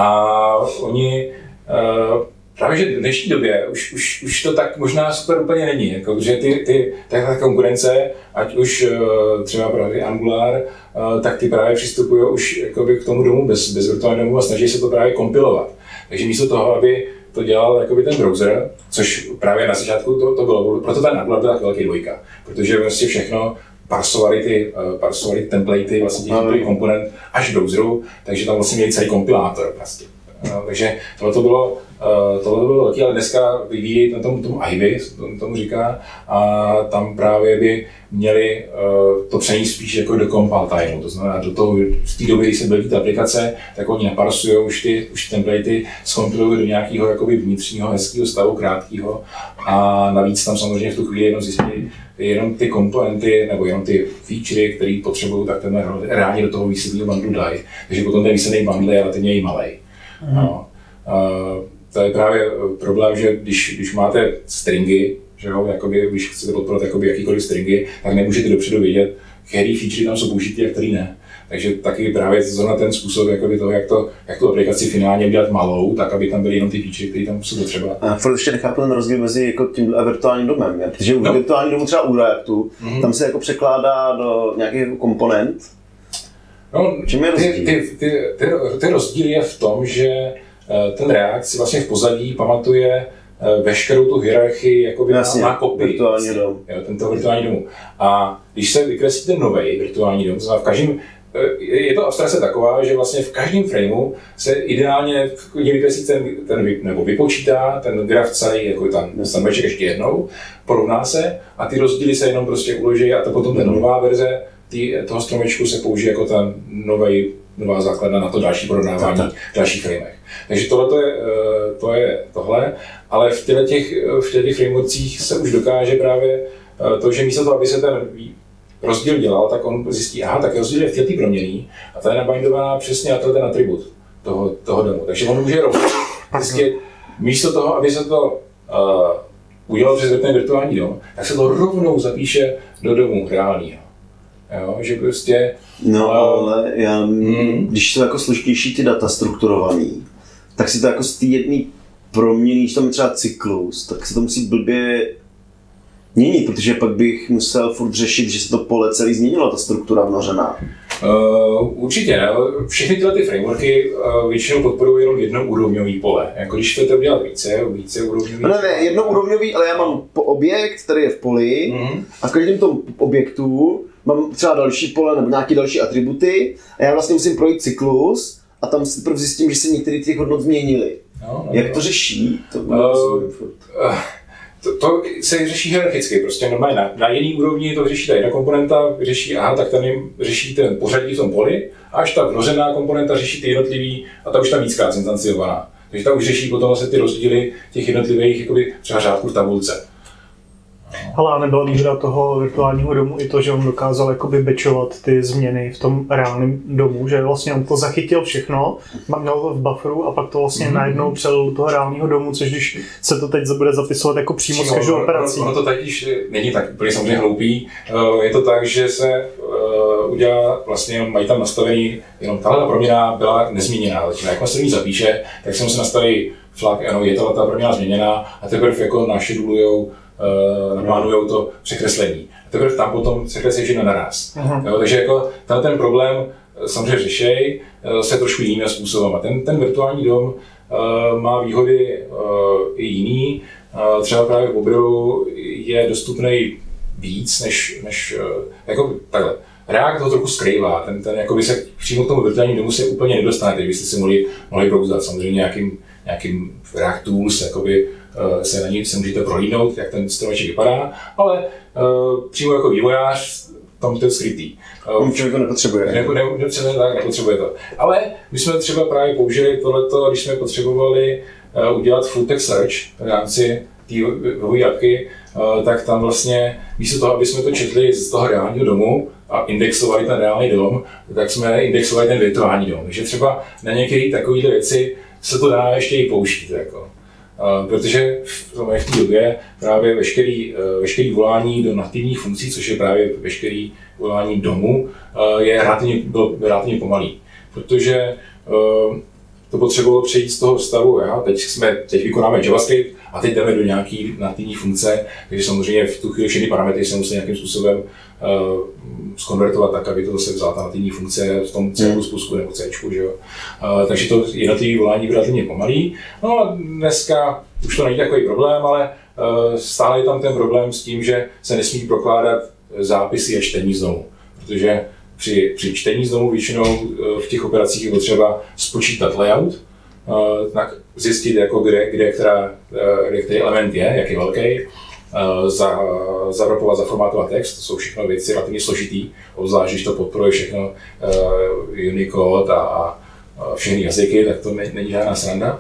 A oni, uh, právě že v dnešní době už, už, už to tak možná super úplně není, jako, že ty, ty, ta konkurence, ať už uh, třeba právě Angular, uh, tak ty právě přistupují už jakoby, k tomu domu bez, bez virtuálního domu a snaží se to právě kompilovat. Takže místo toho, aby to dělal jakoby ten browser, což právě na začátku to, to bylo, proto ten Angular byl tak velký dvojka, protože vlastně všechno parsovali ty, uh, parsovali templatey vlastně těch komponent až v browseru, takže tam vlastně měli celý kompilátor vlastně. No, takže tohle to bylo, uh, tohle to bylo velký, ale dneska vyvíjí na tom, tomu Ivy, tomu, tomu říká, a tam právě by měli uh, to přenést spíš jako do compile timeu, to znamená do toho, v té době, kdy se buildí ta aplikace, tak oni naparsují už ty, už ty templatey, zkompilují do nějakého jakoby vnitřního hezkého stavu, krátkého, a navíc tam samozřejmě v tu chvíli jenom zjistí jenom ty komponenty nebo jenom ty featurey, které potřebují, tak ten reálně do toho výsledného bundlu dají. Takže potom ten výsledný bundle je relativně i malej. No. Uh, to je právě problém, že když, když máte stringy, že jo, jakoby, když chcete podporovat jakoby jakýkoliv stringy, tak nemůžete dopředu vědět, který feature tam jsou použitý a který ne. Takže taky právě zrovna ten způsob jakoby toho, jak, to, jak tu aplikaci finálně udělat malou, tak aby tam byly jenom ty feature, které tam jsou potřeba. A furt ještě nechápu ten rozdíl mezi jako tím a virtuálním domem, ne? Protože u no. virtuálního domu třeba u Reactu, mm-hmm. tam se jako překládá do nějakých komponent. No, ty, ty, ty, ty, ty rozdíl je v tom, že ten React si vlastně v pozadí pamatuje veškerou tu hierarchii jakoby Jasně, na kopii. Virtuální dom. Jo, tento virtuální domu. A když se vykreslí ten nový virtuální dom, to znamená v každém, je to abstrakce taková, že vlastně v každém frameu se ideálně vykreslí ten, ten, nebo vypočítá ten graf celý, jako tam stanoviček ještě jednou, porovná se a ty rozdíly se jenom prostě uloží a to potom ten nová verze tý, toho stromečku se použije jako ta novej, nová základna na to další porovnávání v dalších framech. Takže tohle je, to je tohle, ale v těchto těch, v těch frameworkcích se už dokáže právě to, že místo toho, aby se ten rozdíl dělal, tak on zjistí, aha, tak rozdíl je v této proměnný a ta je nabindovaná přesně na ten atribut toho, toho domu. Takže on může rovnou zjistit, místo toho, aby se to uh, udělal přes ten virtuální dom, tak se to rovnou zapíše do domu reálního. Jo, že prostě... No ale já, hmm. když jsou jako složitější ty data strukturovaný, tak si to jako z té jedné proměny, když tam je třeba cyklus, tak se to musí blbě měnit, protože pak bych musel furt řešit, že se to pole celý změnilo, ta struktura vnořená. Uh, určitě, ne? Všechny tyhle ty frameworky uh, většinou podporují jenom jednoúrovňový pole. Jako když chcete udělat více, více úrovňový. No ne, ne, jednoúrovňový, ale já mám objekt, který je v poli mm-hmm. a v každém tom objektu mám třeba další pole nebo nějaké další atributy a já vlastně musím projít cyklus a tam si teprve zjistím, že se některé těch hodnot změnily. No, no, Jak no. to řeší? To, uh, uh, to, to se řeší hierarchicky, prostě normálně na, na jedné úrovni to řeší ta jedna komponenta, řeší, aha, tak ten řeší ten pořadí v tom poli, až ta množená komponenta řeší ty jednotlivý a ta už tam víckrát instanciovaná. Takže ta už řeší potom vlastně ty rozdíly těch jednotlivých jakoby, třeba řádků v tabulce. Ale nebyla výhoda toho virtuálního domu i to, že on dokázal jakoby batchovat ty změny v tom reálném domu, že vlastně on to zachytil všechno, měl to v bufferu a pak to vlastně mm-hmm. najednou přelil do toho reálního domu, což když se to teď bude zapisovat jako přímo, přímo z každou operací. Ono to totiž není tak úplně samozřejmě hloupý, je to tak, že se udělá, vlastně mají tam nastavený, jenom tahle proměna byla nezměněná, takže jak se v ní zapíše, tak se mu se nastaví flag, ano, je tahle ta proměna změněná a teprve jako našedulujou Uh, naplánujou to překreslení. A teprve tam potom překreslí všechno naraz. Jo, takže jako ten problém samozřejmě řešej se trošku jiným způsobem. A ten, ten virtuální dom uh, má výhody uh, i jiný. Uh, třeba právě v Obrilu je dostupný víc než, než uh, jako takhle. React to trochu skrývá, ten, ten jakoby se přímo k tomu virtuálnímu domu se úplně nedostanete, byste si mohli, mohli brouzdat samozřejmě nějakým, nějakým React Tools, jakoby, uh, se na ní se můžete prohlídnout, jak ten stromeček vypadá, ale uh, přímo jako vývojář tam to je skrytý. Uh, Člověk to nepotřebuje. Ne, ne, ne, tak, nepotřebuje to. Ale my jsme třeba právě použili tohleto, když jsme potřebovali uh, udělat full text search v rámci té webové apky, uh, tak tam vlastně místo toho, aby jsme to četli z toho reálního domu a indexovali ten reálný dom, tak jsme indexovali ten virtuální dom. Takže třeba na některé takovéhle věci se to dá ještě i použít. Jako. Uh, protože v, v té době právě veškerý, uh, veškerý volání do nativních funkcí, což je právě veškerý volání domu, uh, je relativně, bylo relativně pomalý. Protože uh, to potřebovalo přejít z toho stavu, já, teď, jsme, teď vykonáme JavaScript a teď jdeme do nějaký nativní funkce, takže samozřejmě v tu chvíli všechny parametry se musí nějakým způsobem uh, skonvertovat tak, aby to zase vzala ta nativní funkce v tom C plus plus nebo C, že jo. Uh, takže to jednotlivé volání je relativně pomalý. No a dneska už to není takový problém, ale uh, stále je tam ten problém s tím, že se nesmí prokládat zápisy a čtení znovu, protože Při, při čtení znovu většinou v těch operacích je potřeba spočítat layout, tak zjistit, jako kde, kde, která, kde který element je, jak je velký, za, zavrapovat, zaformátovat text, to jsou všechno věci relativně složitý, obzvlášť když to podporuje všechno Unicode a, a všechny jazyky, tak to není žádná sranda.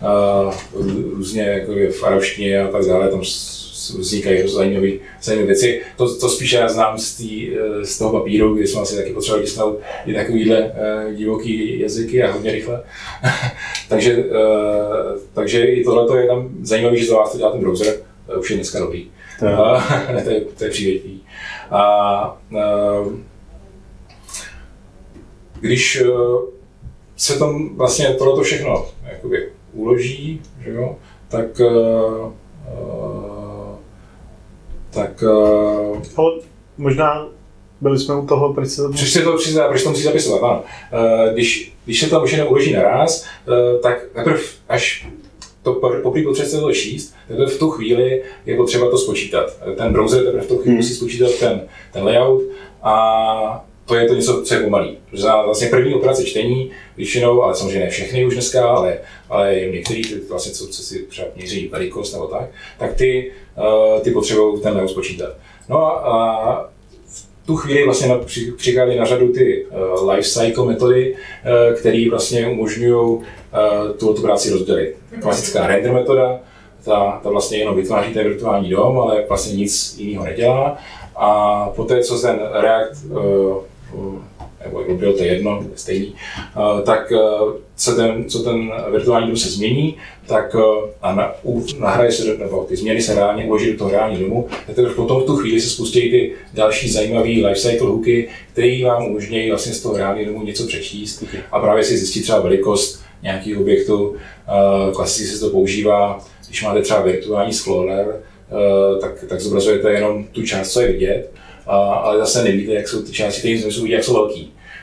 Různě jako v arabštině a tak dále, tam vznikají zajímavé věci. To, to spíše já znám z, tý, z toho papíru, kdy jsme asi taky potřebovali tisknout i takovýhle uh, divoký jazyky a hodně rychle. takže, uh, takže i tohle je tam zajímavé, že to vás to dělá ten browser, uh, už je dneska dobrý. To je, uh, to je, to je přívětivý. A uh, když uh, se tam vlastně tohleto všechno jakoby uloží, že jo, tak uh, uh, tak... Uh... Ale možná byli jsme u toho, proč se to... Proč to, proč to musí zapisovat, ano. Uh, když, když se tam už jenom uloží naraz, uh, tak teprve až to poprvé potřebuje to číst, teprve v tu chvíli je potřeba to spočítat. Ten browser teprve v tu chvíli hmm. musí spočítat ten, ten layout a to je to něco, co je pomalý. Protože vlastně první operace čtení, většinou, ale samozřejmě ne všechny už dneska, ale, ale některý, vlastně, co, co si třeba měří velikost nebo tak, tak ty, uh, ty potřebují ten layout spočítat. No a, a v tu chvíli vlastně na, při, přichází na řadu ty uh, lifecycle metody, uh, které vlastně umožňují uh, tu práci rozdělit. Klasická render metoda, ta, ta vlastně jenom vytváří ten virtuální dom, ale vlastně nic jiného nedělá. A poté, co ten React, uh, nebo byl to jedno, stejný, uh, tak uh, co, ten, co ten virtuální dom se změní, tak uh, a na, u, nahraje se, nebo ty změny se reálně uloží do toho reálního domu, tak potom v tu chvíli se spustí ty další zajímavé lifecycle hooky, které vám umožňují vlastně z toho reálního domu něco přečíst a právě si zjistit třeba velikost nějakého objektu. Uh, klasicky se to používá, když máte třeba virtuální scroller, Uh, tak, tak zobrazujete jenom tu část, co je vidět, uh, ale zase nevíte, jak jsou ty části, které jsou vidět, jak jsou velký.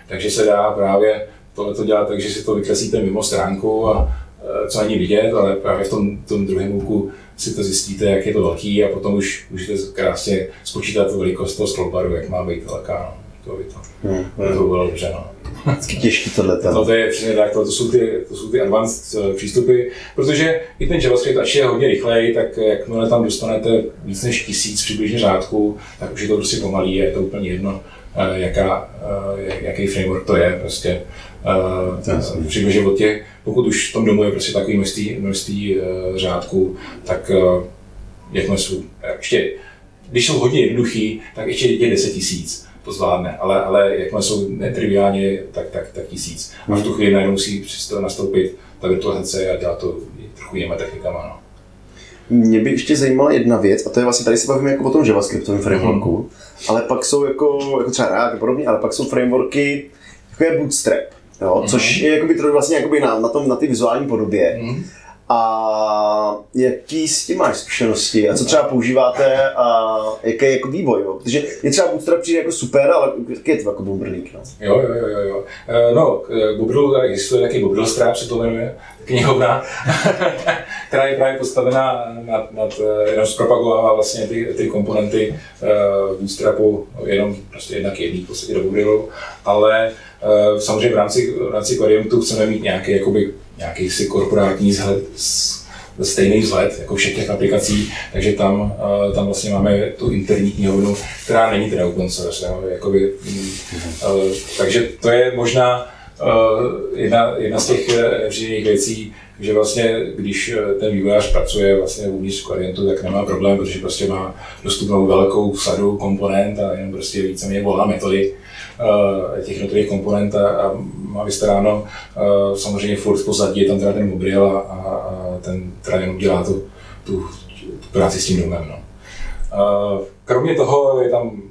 takže se dá právě tohleto dělat, takže si to vykreslíte mimo stránku a co není vidět, ale právě v tom, tom druhém úku si to zjistíte, jak je to velký a potom už můžete krásně spočítat velikost toho sklobaru, jak má být velká. No. To by to, hmm, hmm. to bylo dobře. No. Vždycky těžký tohleto. No, to je přesně tak, to, to, jsou ty, to jsou ty advanced uh, přístupy, protože i ten JavaScript, ač je hodně rychlej, tak jakmile tam dostanete víc než tisíc přibližně řádků, tak už je to prostě pomalý a je to úplně jedno, uh, jaká, uh, jaký framework to je. Prostě. Uh, přibližně od těch, pokud už v tom domu je prostě takový množství, množství uh, řádků, tak uh, jakmile jsou, ještě, když jsou hodně jednoduchý, tak ještě je deset tisíc. To zvládne, ale, ale jakmile jsou netriviálně, tak, tak, tak tisíc. A v tu chvíli najednou musí přesto nastoupit ta virtualizace a dělat to trochu jinými technikama. No. Mě by ještě zajímala jedna věc, a to je vlastně, tady se bavíme jako o tom JavaScriptovém frameworku, mm. ale pak jsou jako, jako třeba React a podobně, ale pak jsou frameworky, jako je Bootstrap, jo, mm. což je jakoby, to vlastně jakoby na, na, tom, na ty vizuální podobě. Mm. A jaký s tím máš zkušenosti a co třeba používáte a jaký je jako vývoj, jo? Protože je třeba Bootstrap přijde jako super, ale jaký je to jako bumbrlík, no? Jo, jo, jo, jo. No, Bubble, existuje taky Bubble Strap, se to jmenuje, knihovna, která je právě postavená nad, nad jenom zpropagovává vlastně ty, ty komponenty uh, Bootstrapu jenom prostě jednak jedný v podstatě do Bubble, ale uh, samozřejmě v rámci, v rámci Quadriumtu chceme mít nějaký jakoby nějaký si korporátní vzhled, stejný vzhled jako všech těch aplikací, takže tam, uh, tam vlastně máme tu interní knihovnu, která není teda open source, jo, jakoby, uh, takže to je možná uh, jedna, jedna z těch nepříjemných věcí, že vlastně, když ten vývojář pracuje vlastně uvnitř klientu, tak nemá problém, protože prostě má dostupnou velkou sadu komponent a jenom prostě víceméně volá metody uh, těch jednotlivých komponent a, a má vystaráno. Uh, samozřejmě furt pozadí je tam teda ten mobil a, a, a ten teda jenom dělá tu, tu, tu práci s tím domem. No. Uh, kromě toho je tam uh,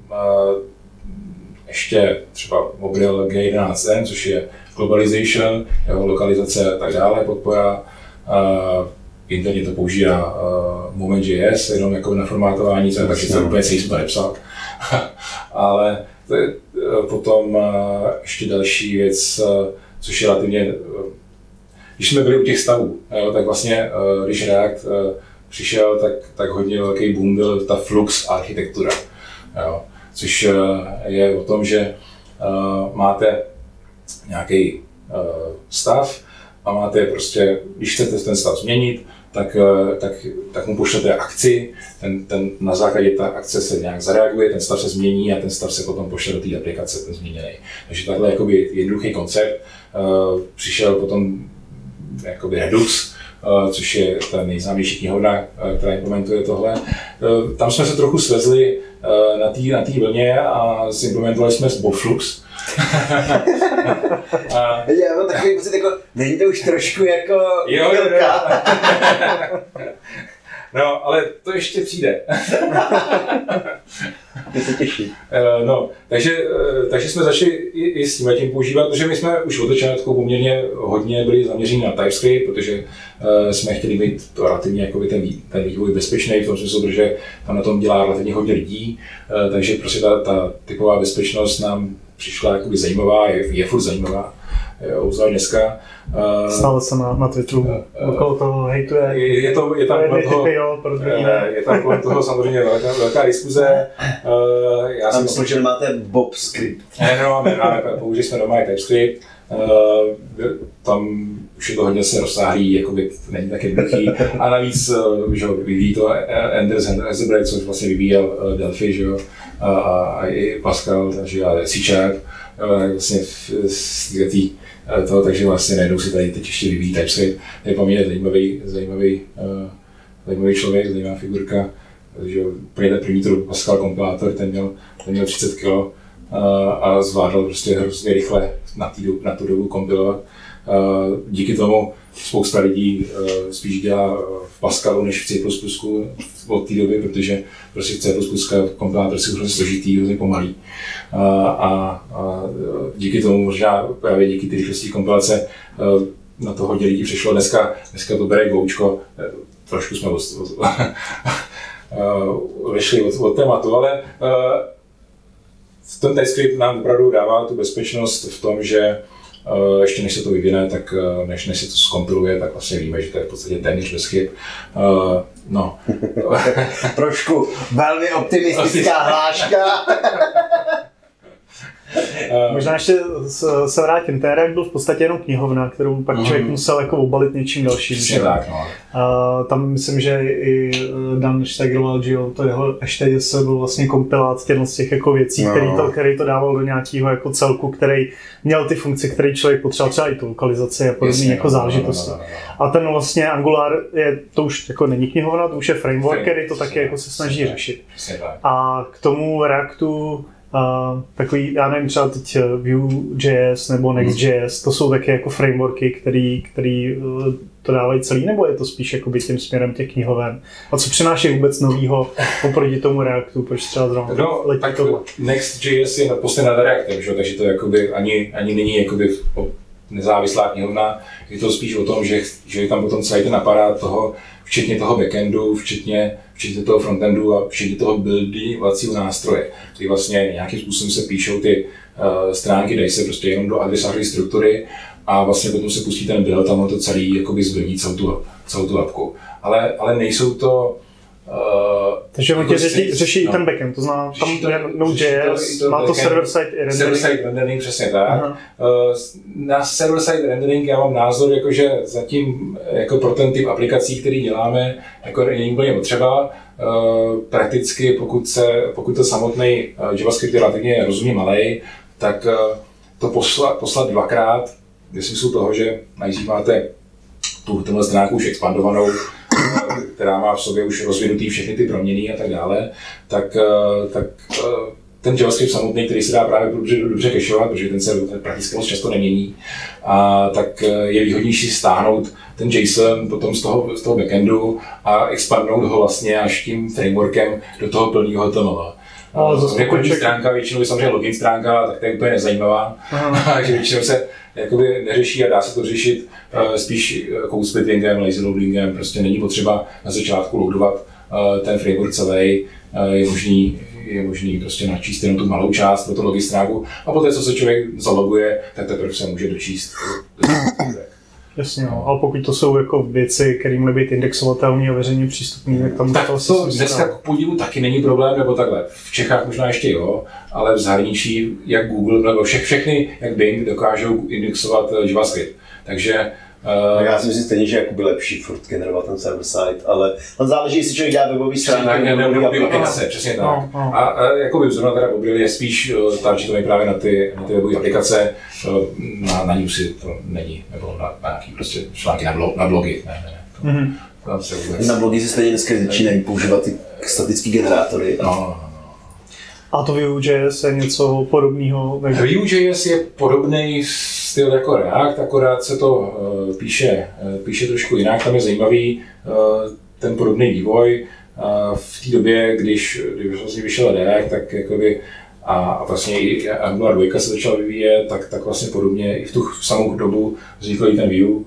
ještě třeba mobil G jedenáct N, což je globalization, jeho lokalizace a tak dále, podpora. Uh, interně to používá uh, Moment.js, jenom jako na formátování, co je taky to úplně celý jsme nepsal. Ale to je uh, potom uh, ještě další věc, uh, což je relativně, uh, když jsme byli u těch stavů, jo, tak vlastně, uh, když React uh, přišel, tak, tak hodně velký boom byl ta Flux architektura, jo, což uh, je o tom, že uh, máte nějaký uh, stav a máte prostě, když chcete ten stav změnit, tak, uh, tak, tak mu pošlete akci, ten, ten, na základě té akce se nějak zareaguje, ten stav se změní a ten stav se potom pošle do té aplikace, ten změněný. Takže takhle jakoby jednoduchý koncept. Uh, přišel potom jakoby Redux, uh, což je ta nejznámější knihovna, uh, která implementuje tohle. Uh, tam jsme se trochu svezli uh, na té na té vlně a implementovali jsme Bobflux. a... Já mám takový pocit, jako, není to už trošku jako jo, jo, jo. No, ale to ještě přijde. To se těší. No, takže, takže jsme začali i, i s tím tím používat, protože my jsme už od začátku poměrně hodně byli zaměřeni na TypeScript, protože uh, jsme chtěli mít to relativně jakoby ten, ten vývoj bezpečný, v tom smyslu, že tam na tom dělá relativně hodně lidí, uh, takže prostě ta, ta typová bezpečnost nám přišla jakoby zajímavá, je, je furt zajímavá. Obzvlášť dneska. Stále se na, na Twitteru uh, okolo toho hejtuje. Je, je, to, je tam kolem toho, je tam kolem toho samozřejmě velká, velká diskuze. Uh, já si myslím, že nemáte Bobscript. Ne, nemáme, nemáme, použili jsme doma i TypeScript. Uh, tam už je to hodně se rozsáhlý, jakoby to není tak jednoduchý. A navíc, uh, že vyvíjí to Anders Hezebret, což vlastně vyvíjel uh, Delphi, že jo, a, a i Pascal, takže a C Sharp. Vlastně z té toho, takže vlastně najednou si tady teď ještě vyvíjí TypeScript. Je poměrně zajímavý, zajímavý, uh, zajímavý člověk, zajímavá figurka. Takže úplně ten první to Pascal kompilátor, ten měl, ten měl třicet kilo uh, a zvládl prostě hrozně rychle na, tý, na tu dobu kompilovat. Uh, díky tomu spousta lidí uh, spíš dělá v Pascalu než v C plus plus od té doby, protože prostě C plus plus kompilátor si hrozně složitý, hrozně pomalý. Uh, a, a díky tomu, možná právě díky té rychlosti kompilace, uh, na to hodně lidí přišlo. Dneska, dneska to bere Goučko, trošku jsme od, uh, vyšli od, od tématu, ale uh, ten TypeScript nám opravdu dává tu bezpečnost v tom, že uh, ještě než se to vyvine, tak uh, než, než se to zkompiluje, tak vlastně víme, že to je v podstatě téměř bez chyb. Uh, no. Trošku velmi optimistická hláška. Uh, Možná ještě se vrátím, ten React byl v podstatě jenom knihovna, kterou pak člověk mm. musel jako obalit něčím dalším. Přesně tak, no. Uh, tam myslím, že i Dan Steigeroval, že jo, to jeho H T S byl vlastně kompilát z těch jako věcí, no. který, to, který to dával do nějakého jako celku, který měl ty funkce, které člověk potřeboval, třeba i tu lokalizaci a podobné jako záležitosti. No, no, no, no. A ten vlastně Angular, je, to už jako není knihovna, to už je framework, který to taky jako se snaží řešit. A k tomu Reactu Uh, takový, já nevím, třeba teď Vue.js nebo Next.js, to jsou taky jako frameworky, který, který uh, to dávají celý, nebo je to spíš jakoby tím směrem těch knihoven? A co přináší vůbec novýho oproti tomu Reactu, proč třeba zrovna no, letí tak tohle? Next.js je naposled nad Reactem, že? Takže to jakoby ani, ani není jakoby nezávislá knihovna, je to spíš o tom, že, že je tam potom celý ten aparát toho, včetně toho backendu, včetně, včetně toho frontendu a včetně toho buildovacího nástroje, který vlastně nějakým způsobem se píšou ty uh, stránky, dají se prostě jenom do adresářové struktury a vlastně potom se pustí ten build, tam to celý jakoby zbuildí celou tu, celou tu apku. Ale, ale nejsou to Uh, Takže on tě řeší, řeší no. ten backend, to znamená, tam to, je Node.js, má to server-side rendering. Server-side rendering, přesně tak. Uh, na server-side rendering já mám názor, jako, že zatím jako pro ten typ aplikací, který děláme, jako není úplně potřeba. Uh, prakticky, pokud, se, pokud to samotný uh, JavaScript je relativně rozumně malej, tak uh, to poslat, poslat dvakrát, ve smyslu toho, že nejdřív máte tu tenhle stránku už expandovanou, která má v sobě už rozvinutý všechny ty proměny a tak dále, tak, tak ten JavaScript samotný, který se dá právě dobře, dobře cacheovat, protože ten se prakticky moc často nemění, a tak je výhodnější stáhnout ten JSON potom z toho, z toho backendu a expandnout ho vlastně až tím frameworkem do toho plného H T M L. Rekordní stránka, většinou je samozřejmě login stránka, tak to je úplně nezajímavá, takže většinou se jakoby neřeší a dá se to řešit uh, spíš code splittingem, lazy loadingem, prostě není potřeba na začátku loadovat uh, ten framework celý, uh, je možný, je možný prostě načíst jenom tu malou část pro tu login stránku a poté, co se člověk zaloguje, tak teprve se může dočíst. Jasně, no. Ale pokud to jsou jako věci, které měly být indexovatelné a veřejně přístupné, tak tam tak to, to dneska k podivu taky není problém, nebo takhle. V Čechách možná ještě jo, ale v zahraničí, jak Google, nebo vše, všechny, jak Bing, dokážou indexovat JavaScript. Takže Uh, já si myslím stejně, že jakoby lepší furt generovat ten server side, ale tam záleží, jestli člověk dělá webový stránky nebo webový aplikace, přesně tak. No, no. A, a jakoby zrovna teda Bobril je spíš uh, targetový právě na ty, na ty webové aplikace, uh, na, na newsy to není, nebo na, na nějaký prostě články na, blog, na blogy, ne, ne, ne. To, mm-hmm. vůbec... Na blogy se stejně dneska začínají používat ty statické generátory. No, no, no. A to Vue.js je něco podobného? Vue.js je podobný styl jako React, akorát se to uh, píše, uh, píše trošku jinak. Tam je zajímavý uh, ten podobný vývoj. Uh, v té době, když, když vlastně vyšel React, tak jakoby, a, a vlastně i Angular dva se začal vyvíjet, tak, tak vlastně podobně i v tu samou dobu vznikl i ten Vue. Uh,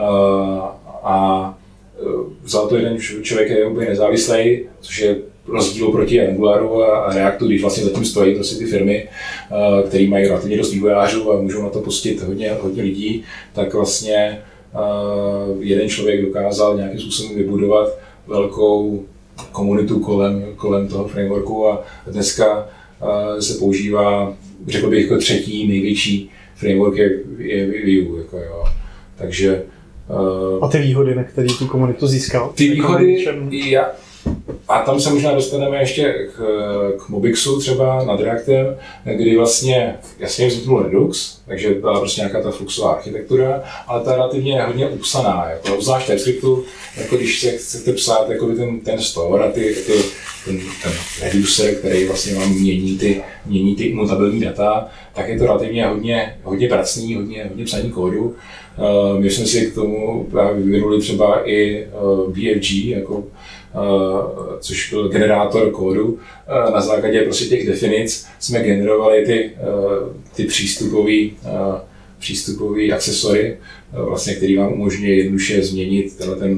a uh, vzal to jeden člověk, je úplně nezávislý, což je rozdíl proti Angularu a Reactu, když vlastně zatím stojí prostě ty firmy, které mají relativně dost vývojářů a můžou na to pustit hodně, hodně lidí, tak vlastně jeden člověk dokázal nějakým způsobem vybudovat velkou komunitu kolem, kolem toho frameworku a dneska se používá, řekl bych, jako třetí největší framework je, je Vue. Jako jo. Takže, a ty výhody, na které tu komunitu získal? Ty výhody, já, a tam se možná dostaneme ještě k, k Mobixu třeba nad Reactem, kdy vlastně jasně vzniknul Redux, takže byla prostě nějaká ta fluxová architektura, ale ta relativně hodně upsaná, jako obzvlášť TypeScriptu, jako když se chcete psát jako ten, ten store a ty, ty, ten, ten reducer, který vlastně vám mění ty, mění ty imutabilní data, tak je to relativně hodně, hodně pracný, hodně, hodně psaní kódu. Uh, my jsme si k tomu právě vyvinuli třeba i uh, B F G, jako Uh, což byl generátor kódu. Uh, na základě prostě těch definic jsme generovali ty, uh, ty přístupové uh, přístupové akcesory, uh, vlastně, který vám umožňuje jednoduše změnit tenhle ten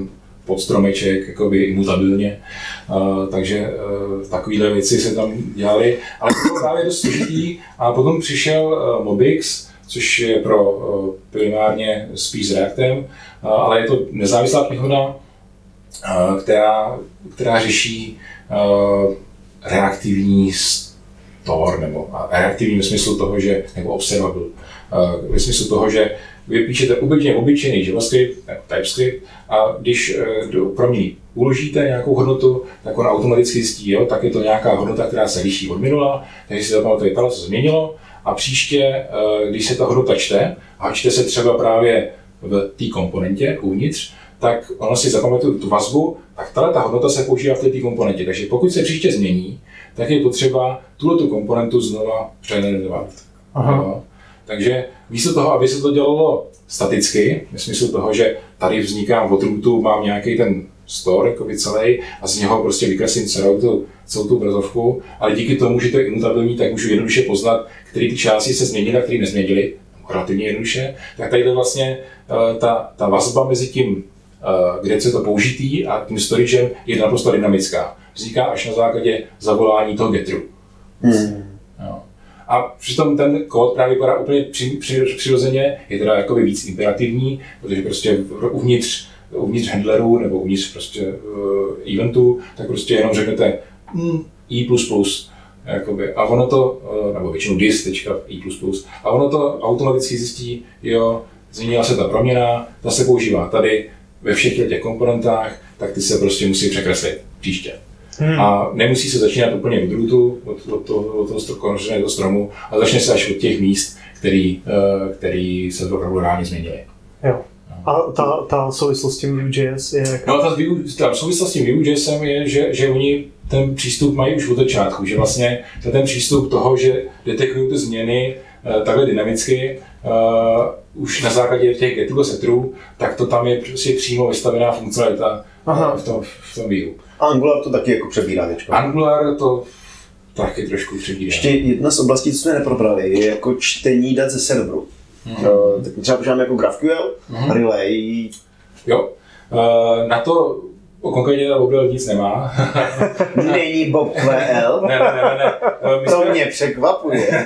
pod stromeček, jakoby imutabilně. Uh, takže uh, takovéhle věci se tam dělaly, ale to bylo právě dost složitý. A potom přišel uh, Mobix, což je pro uh, primárně spíš s Reactem, uh, ale je to nezávislá knihovna, uh, která, která řeší uh, reaktivní store, nebo reaktivní ve smyslu toho, že, nebo observable, uh, ve smyslu toho, že vy píšete obyčejně obyčejný JavaScript nebo TypeScript a když do proměny uložíte nějakou hodnotu, tak on automaticky zjistí, jo, tak je to nějaká hodnota, která se liší od minula, takže si zapamatuje, co se změnilo a příště, když se ta hodnota čte a čte se třeba právě v té komponentě uvnitř, tak ono si zapamatuje tu vazbu, tak tahle ta hodnota se používá v té komponentě. Takže pokud se příště změní, tak je potřeba tuto komponentu znova přenervovat. Takže místo toho, aby se to dělalo staticky, v smyslu toho, že tady vzniká od rootu, mám nějaký ten store jakoby celý a z něho prostě vykreslím celou tu, celou tu obrazovku, ale díky tomu, že to je imutabilní, tak můžu jednoduše poznat, které ty části se změnily a které nezměnily, relativně jednoduše, tak tady je vlastně uh, ta, ta vazba mezi tím, uh, kde je to použitý a tím storagem je naprosto dynamická. Vzniká až na základě zavolání toho getru. Hmm. A přitom ten kód právě vypadá úplně při, při, přirozeně, je teda jakoby víc imperativní, protože prostě uvnitř, uvnitř handlerů nebo uvnitř prostě uh, eventů, tak prostě jenom řeknete mm, i plus plus, jakoby, a ono to, uh, nebo většinou dis.i plus plus, a ono to automaticky zjistí, jo, změnila se ta proměna, ta se používá tady ve všech těch komponentách, tak ty se prostě musí překreslit příště. Hmm. A nemusí se začínat úplně od rootu, od, od, toho, od toho konečného stromu, a začne se až od těch míst, který, který se opravdu reálně změnily. Jo. A ta, ta souvislost s tím Vue.js je jaká? No, ta, ta souvislost s tím Vue.jsem je, že, že oni ten přístup mají už od začátku, že vlastně ten přístup toho, že detekují ty změny takhle dynamicky, uh, už na základě těch getů a setrů, tak to tam je prostě přímo vystavená funkcionalita uh, v tom, v tom Vue. Angular to taky jako přebírá teďka. Angular to taky trošku přebírá. Ještě jedna z oblastí, co jsme neprobrali, je jako čtení dat ze serveru. Hmm. Uh, tak třeba používáme jako GraphQL, hmm. Relay. Jo, uh, na to konkrétně ta Bob nic nemá. Není Bob Q L? ne, ne, ne, ne. My to jsme... mě překvapuje.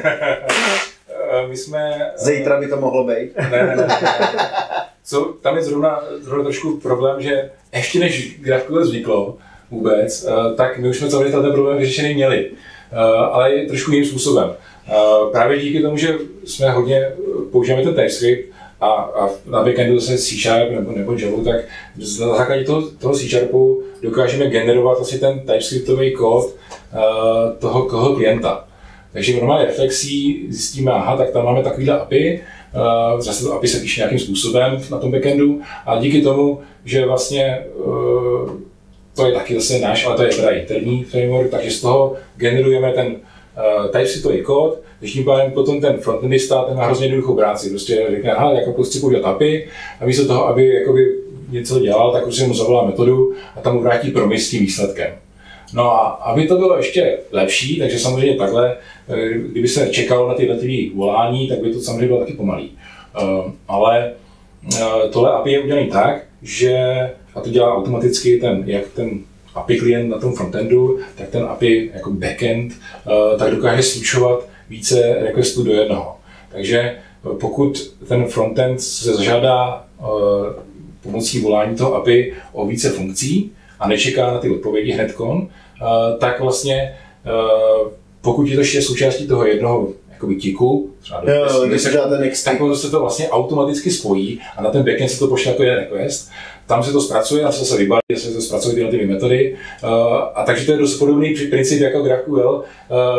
My jsme... Zítra by to mohlo být. ne, ne, ne, ne. Co, tam je zrovna, zrovna trošku problém, že ještě než GraphQL vzniklo vůbec, tak my už jsme celý ten problém vyřešený měli, ale je trošku jiným způsobem. Právě díky tomu, že jsme hodně používáme ten TypeScript a, a na backendu zase C Sharp nebo, nebo Java, tak na základě toho, toho C Sharpu dokážeme generovat asi ten TypeScriptový kód toho, toho klienta. Takže v normální reflexí zjistíme, aha, tak tam máme takovýhle A P I, Uh, zase to A P I se píše nějakým způsobem na tom backendu a díky tomu, že vlastně uh, to je taky zase náš, ale to je teda interní framework, takže z toho generujeme ten uh, TypeScriptový kód, když tím pádem potom ten frontendista ten má hrozně jednoduchou práci, prostě řekne, aha, jako prostě použít A P I a místo toho, aby jakoby něco dělal, tak prostě mu zavolá metodu a tam mu vrátí promis s tím výsledkem. No a aby to bylo ještě lepší, takže samozřejmě takhle, kdyby se čekalo na ty jednotlivé volání, tak by to samozřejmě bylo taky pomalý. Uh, ale uh, tohle A P I je udělané tak, že, a to dělá automaticky ten, jak ten A P I klient na tom frontendu, tak ten A P I jako backend, uh, tak dokáže slučovat více requestů do jednoho. Takže pokud ten frontend se zažádá uh, pomocí volání toho A P I o více funkcí, a nečeká na ty odpovědi hnedkon, uh, tak vlastně uh, pokud je to ještě součástí toho jednoho jakoby tiku, třeba do jo, deset, tak on se to vlastně automaticky spojí a na ten backend se to pošle jako jeden request. Tam se to zpracuje a se zase vybalí, se to zpracuje tyhle ty metody. Uh, a takže to je dost podobný princip jako GraphQL, uh,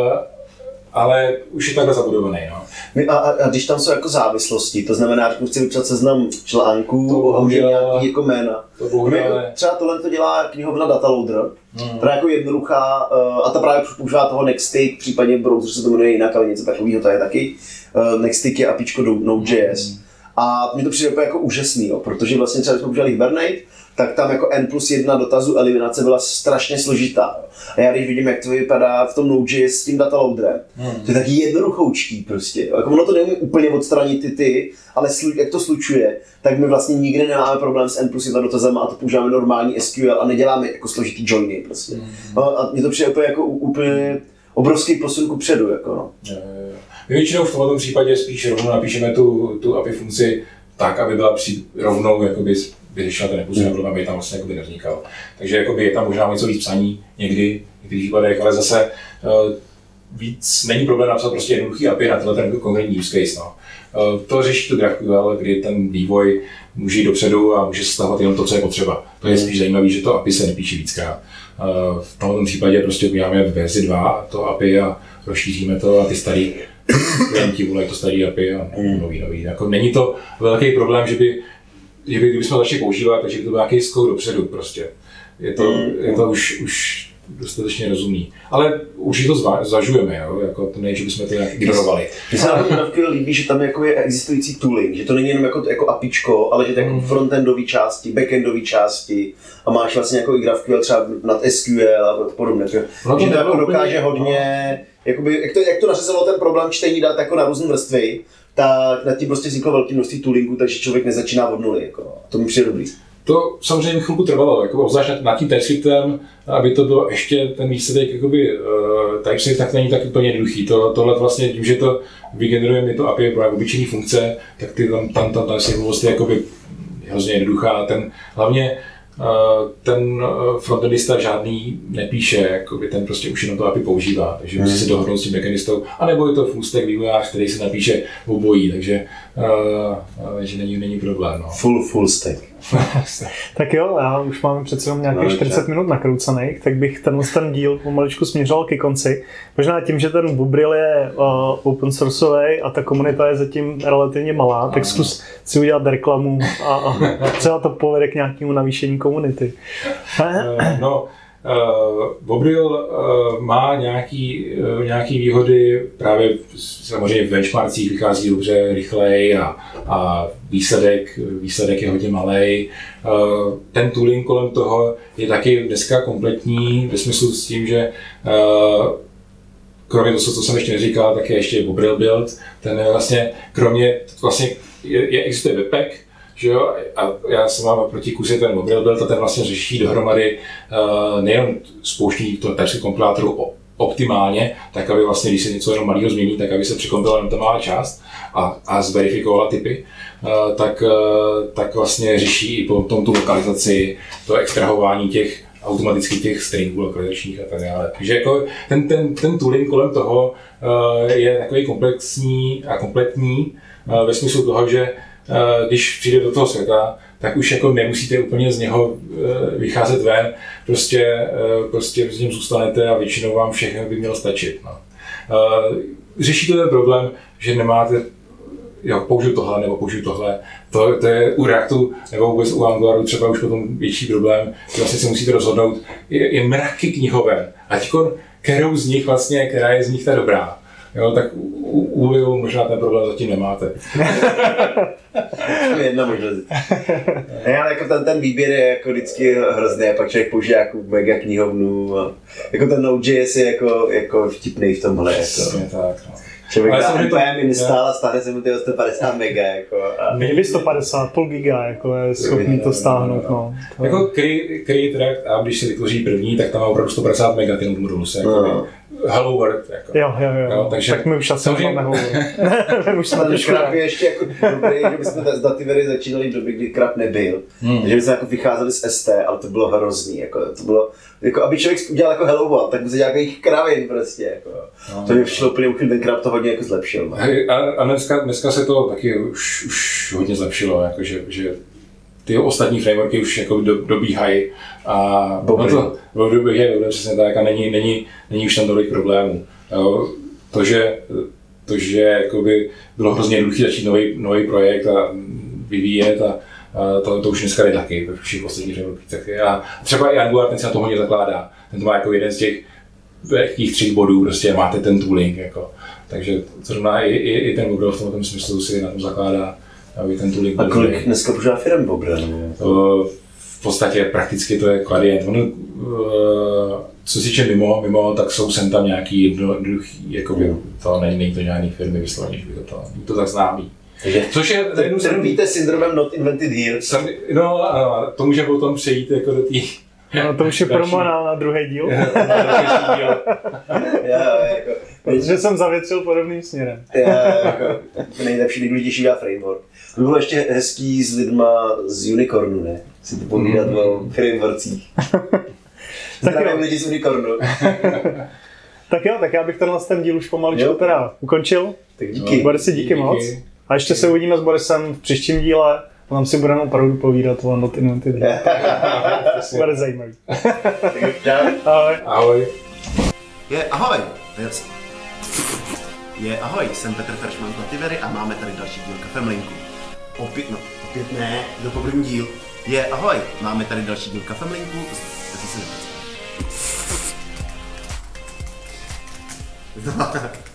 ale už je takhle zabudovaný. No. A, a, a když tam jsou jako závislosti, to znamená, že chci vypsat seznam článků a udělat nějaký jako jména. To jako, třeba tohle to dělá knihovna Dataloader, hmm. která je jako jednoduchá uh, a ta právě používá toho Nextstick, případně browser se to jmenuje jinak, ale něco takového to je taky. Uh, Nextstick je APIčko do Node.js. Hmm. A mně to přijde jako úžasný, jo, protože vlastně třeba, když jsme používali Hibernate, tak tam jako n plus jedna dotazu eliminace byla strašně složitá. Jo. A já když vidím, jak to vypadá v tom Node.js s tím dataloaderem, hmm. to je taky jednoduchoučký prostě. Jo. Jako ono to neumí úplně odstranit ty ty, ale slu, jak to slučuje, tak my vlastně nikdy nemáme problém s n plus jedna dotazama a to používáme normální S Q L a neděláme jako složitý joiny prostě. Hmm. A mně to přijde úplně jako úplně obrovský posun kupředu. Jako no. My většinou v tomto případě spíš rovnou napíšeme tu, tu A P I funkci tak, aby byla při, rovnou jakoby, vyřešila ten nepůsobný problém, aby tam vlastně jakoby nevznikal. Takže jakoby, je tam možná něco víc psaní někdy v některých případech, ale zase uh, víc není problém napsat prostě jednoduchý A P I na tenhle ten konkrétní use case. No. Uh, to řeší to GraphQL, kdy ten vývoj může jít dopředu a může stahovat jenom to, co je potřeba. To je spíš zajímavé, že to A P I se nepíše víckrát. Uh, v tomto případě prostě uděláme verzi dva to A P I a rozšíříme to a ty starý klienti volají to starý A P I a nový, nový. Jako není to velký problém, že by, že by kdybychom začali používat, takže by to byl nějaký skok dopředu prostě. Je to, je to už, už dostatečně rozumný. Ale určitě to zva, zvažujeme, jo? Jako to ne, že bychom to nějak ignorovali. Mně se na GraphQL líbí, že tam jako je existující tooling, že to není jenom jako, jako APIčko, ale že to je jako frontendové části, backendové části a máš vlastně jako i GraphQL třeba nad S Q L a podobně. No, že to jako dokáže hodně, jakoby, jak to, jak to nařezalo ten problém čtení dat jako na různé vrstvy, tak nad tím prostě vzniklo velké množství toolingu, takže člověk nezačíná od nuly. Jako. To mi přijde dobrý. To samozřejmě chvilku trvalo, jako obzvlášť nad tím TypeScriptem, aby to bylo ještě ten výsledek jakoby, uh, TypeScript, tak není tak úplně jednoduchý. To, tohle vlastně tím, že to vygeneruje mi to A P I pro obyčejné funkce, tak ty tam, tam, tam, tam si vlastně jakoby hrozně jednoduchá. Ten, hlavně uh, ten frontendista žádný nepíše, jakoby ten prostě už jenom to A P I používá, takže musí se dohodnout s tím backendistou, anebo je to full stack vývojář, který se napíše obojí, takže, uh, takže není, není problém. No. Full, full stack. Tak jo, já už máme přece jenom nějakých no, čtyřicet minut nakroucených, tak bych tenhle ten díl pomaličku směřoval ke konci. Možná tím, že ten Bobril je uh, open sourceový a ta komunita je zatím relativně malá, tak zkus si udělat reklamu a, a třeba to povede k nějakému navýšení komunity. uh, no, uh, Bobril uh, má nějaký, uh, nějaký výhody, právě samozřejmě v benchmarkcích vychází dobře, rychleji a, a výsledek, výsledek je hodně malej. Ten tooling kolem toho je taky dneska kompletní ve smyslu s tím, že kromě toho, co jsem ještě neříkal, tak je ještě Bobril build. Ten je vlastně, kromě, vlastně je, je existuje webpack, že jo, a já jsem mám proti kusy ten Bobril build a ten vlastně řeší dohromady nejen spouštění toho TypeScript kompilátoru optimálně, tak aby vlastně, když se něco jenom malého změní, tak aby se překompilovala jenom ta malá část a, a zverifikovala typy, uh, tak, uh, tak vlastně řeší i potom tu lokalizaci, to extrahování těch automaticky těch stringů lokalizačních a tak dále. Takže jako ten, ten, ten tooling kolem toho uh, je takový komplexní a kompletní uh, ve smyslu toho, že uh, když přijde do toho světa, tak už jako nemusíte úplně z něho uh, vycházet ven, prostě, uh, prostě s ním zůstanete a většinou vám všechno by mělo stačit. No. Uh, řešíte ten problém, že nemáte jo, použiju tohle nebo použiju tohle. To, to je u Reactu nebo vůbec u Angularu třeba už potom větší problém, že vlastně se musíte rozhodnout. Je, je mraky knihoven a teďkon, kterou z nich vlastně, která je z nich ta dobrá. Jo, tak u, u Liu možná ten problém zatím nemáte. Jedna možnost. Ne, ale jako ten, ten výběr je jako vždycky hrozný, a pak člověk použije jako mega knihovnu. A jako ten Node.js je jako, jako vtipný v tomhle. Jako. Tak, no. Člověk dá N P M install a stáhne se mu ty sto padesát mega. Jako, a... Nejde sto padesát, půl giga, jako je schopný to stáhnout. No. To jako Create React, a když se vytvoří první, tak tam má opravdu sto padesát mega, ty modulu se jako no. Hello World. Jako. Jo, jo, jo. jo takže... Tak my už asi máme Hello World. Už jsme trošku Krap je ještě jako dobrý, že bychom z Dativery začínali v době, kdy Krap nebyl. Hmm. Takže bychom jako vycházeli z S T, ale to bylo hrozný. Jako, to bylo, jako, aby člověk udělal jako Hello World, tak musí dělat nějakých kravin prostě. Jako. No, to mi přišlo úplně uchyl, ten Krap to hodně jako zlepšil. A, a dneska, dneska se to taky už, už hodně zlepšilo, jako, že, že ty ostatní frameworky už jako do, dobíhají a no to, no, dobíhají dobře, přesně tak a není, není, není už tam tolik problémů. To, že, to, že jakoby bylo hrozně jednoduché začít nový, nový projekt a vyvíjet a, a to, to už dneska je taky ve všech ostatních frameworkích. A třeba i Angular, ten se na to hodně zakládá. Ten to má jako jeden z těch jakých třech bodů, prostě máte ten tooling. Jako. Takže zrovna i, i, i ten Google v tom smyslu si na tom zakládá aby ten tooling A byl kolik dobrý. dneska požívá firem Bobra? V podstatě prakticky to je Quadient. Ono, co se týče mimo, mimo, tak jsou sem tam nějaký jednoduchý, jakoby, to není, není to žádný firmy vysloveně, že by to, to, to tak známý. Což je jednu Ten víte syndromem not invented here. Sam, no, ano, to může potom přejít jako do té... No to už je promo na, na druhý díl. Já, jako, Protože jsem zavětřil podobným směrem. já, jako, nejlepší, nejdůležitější dá framework. To by bylo ještě hezký s lidma z Unicornu, ne? Si to povídat mm. o frameworkcích. Zdravím lidi z Unicornu. Tak jo, tak já bych tenhle ten díl už pomaličku teda ukončil. Tak díky. Borisi, díky, díky moc. A ještě se uvidíme s Borisem v příštím díle. Tam si budeme opravdu povídat o Not Invented. Bude zajímavý. Ahoj. Ahoj. Je ahoj. Je ahoj, jsem Petr Feršman z Nativery a máme tady další díl Kafemlinku. Opět, no, opět ne, to po první díl. Je ahoj, máme tady další díl Kafemlinku. Zase se nepředstavím.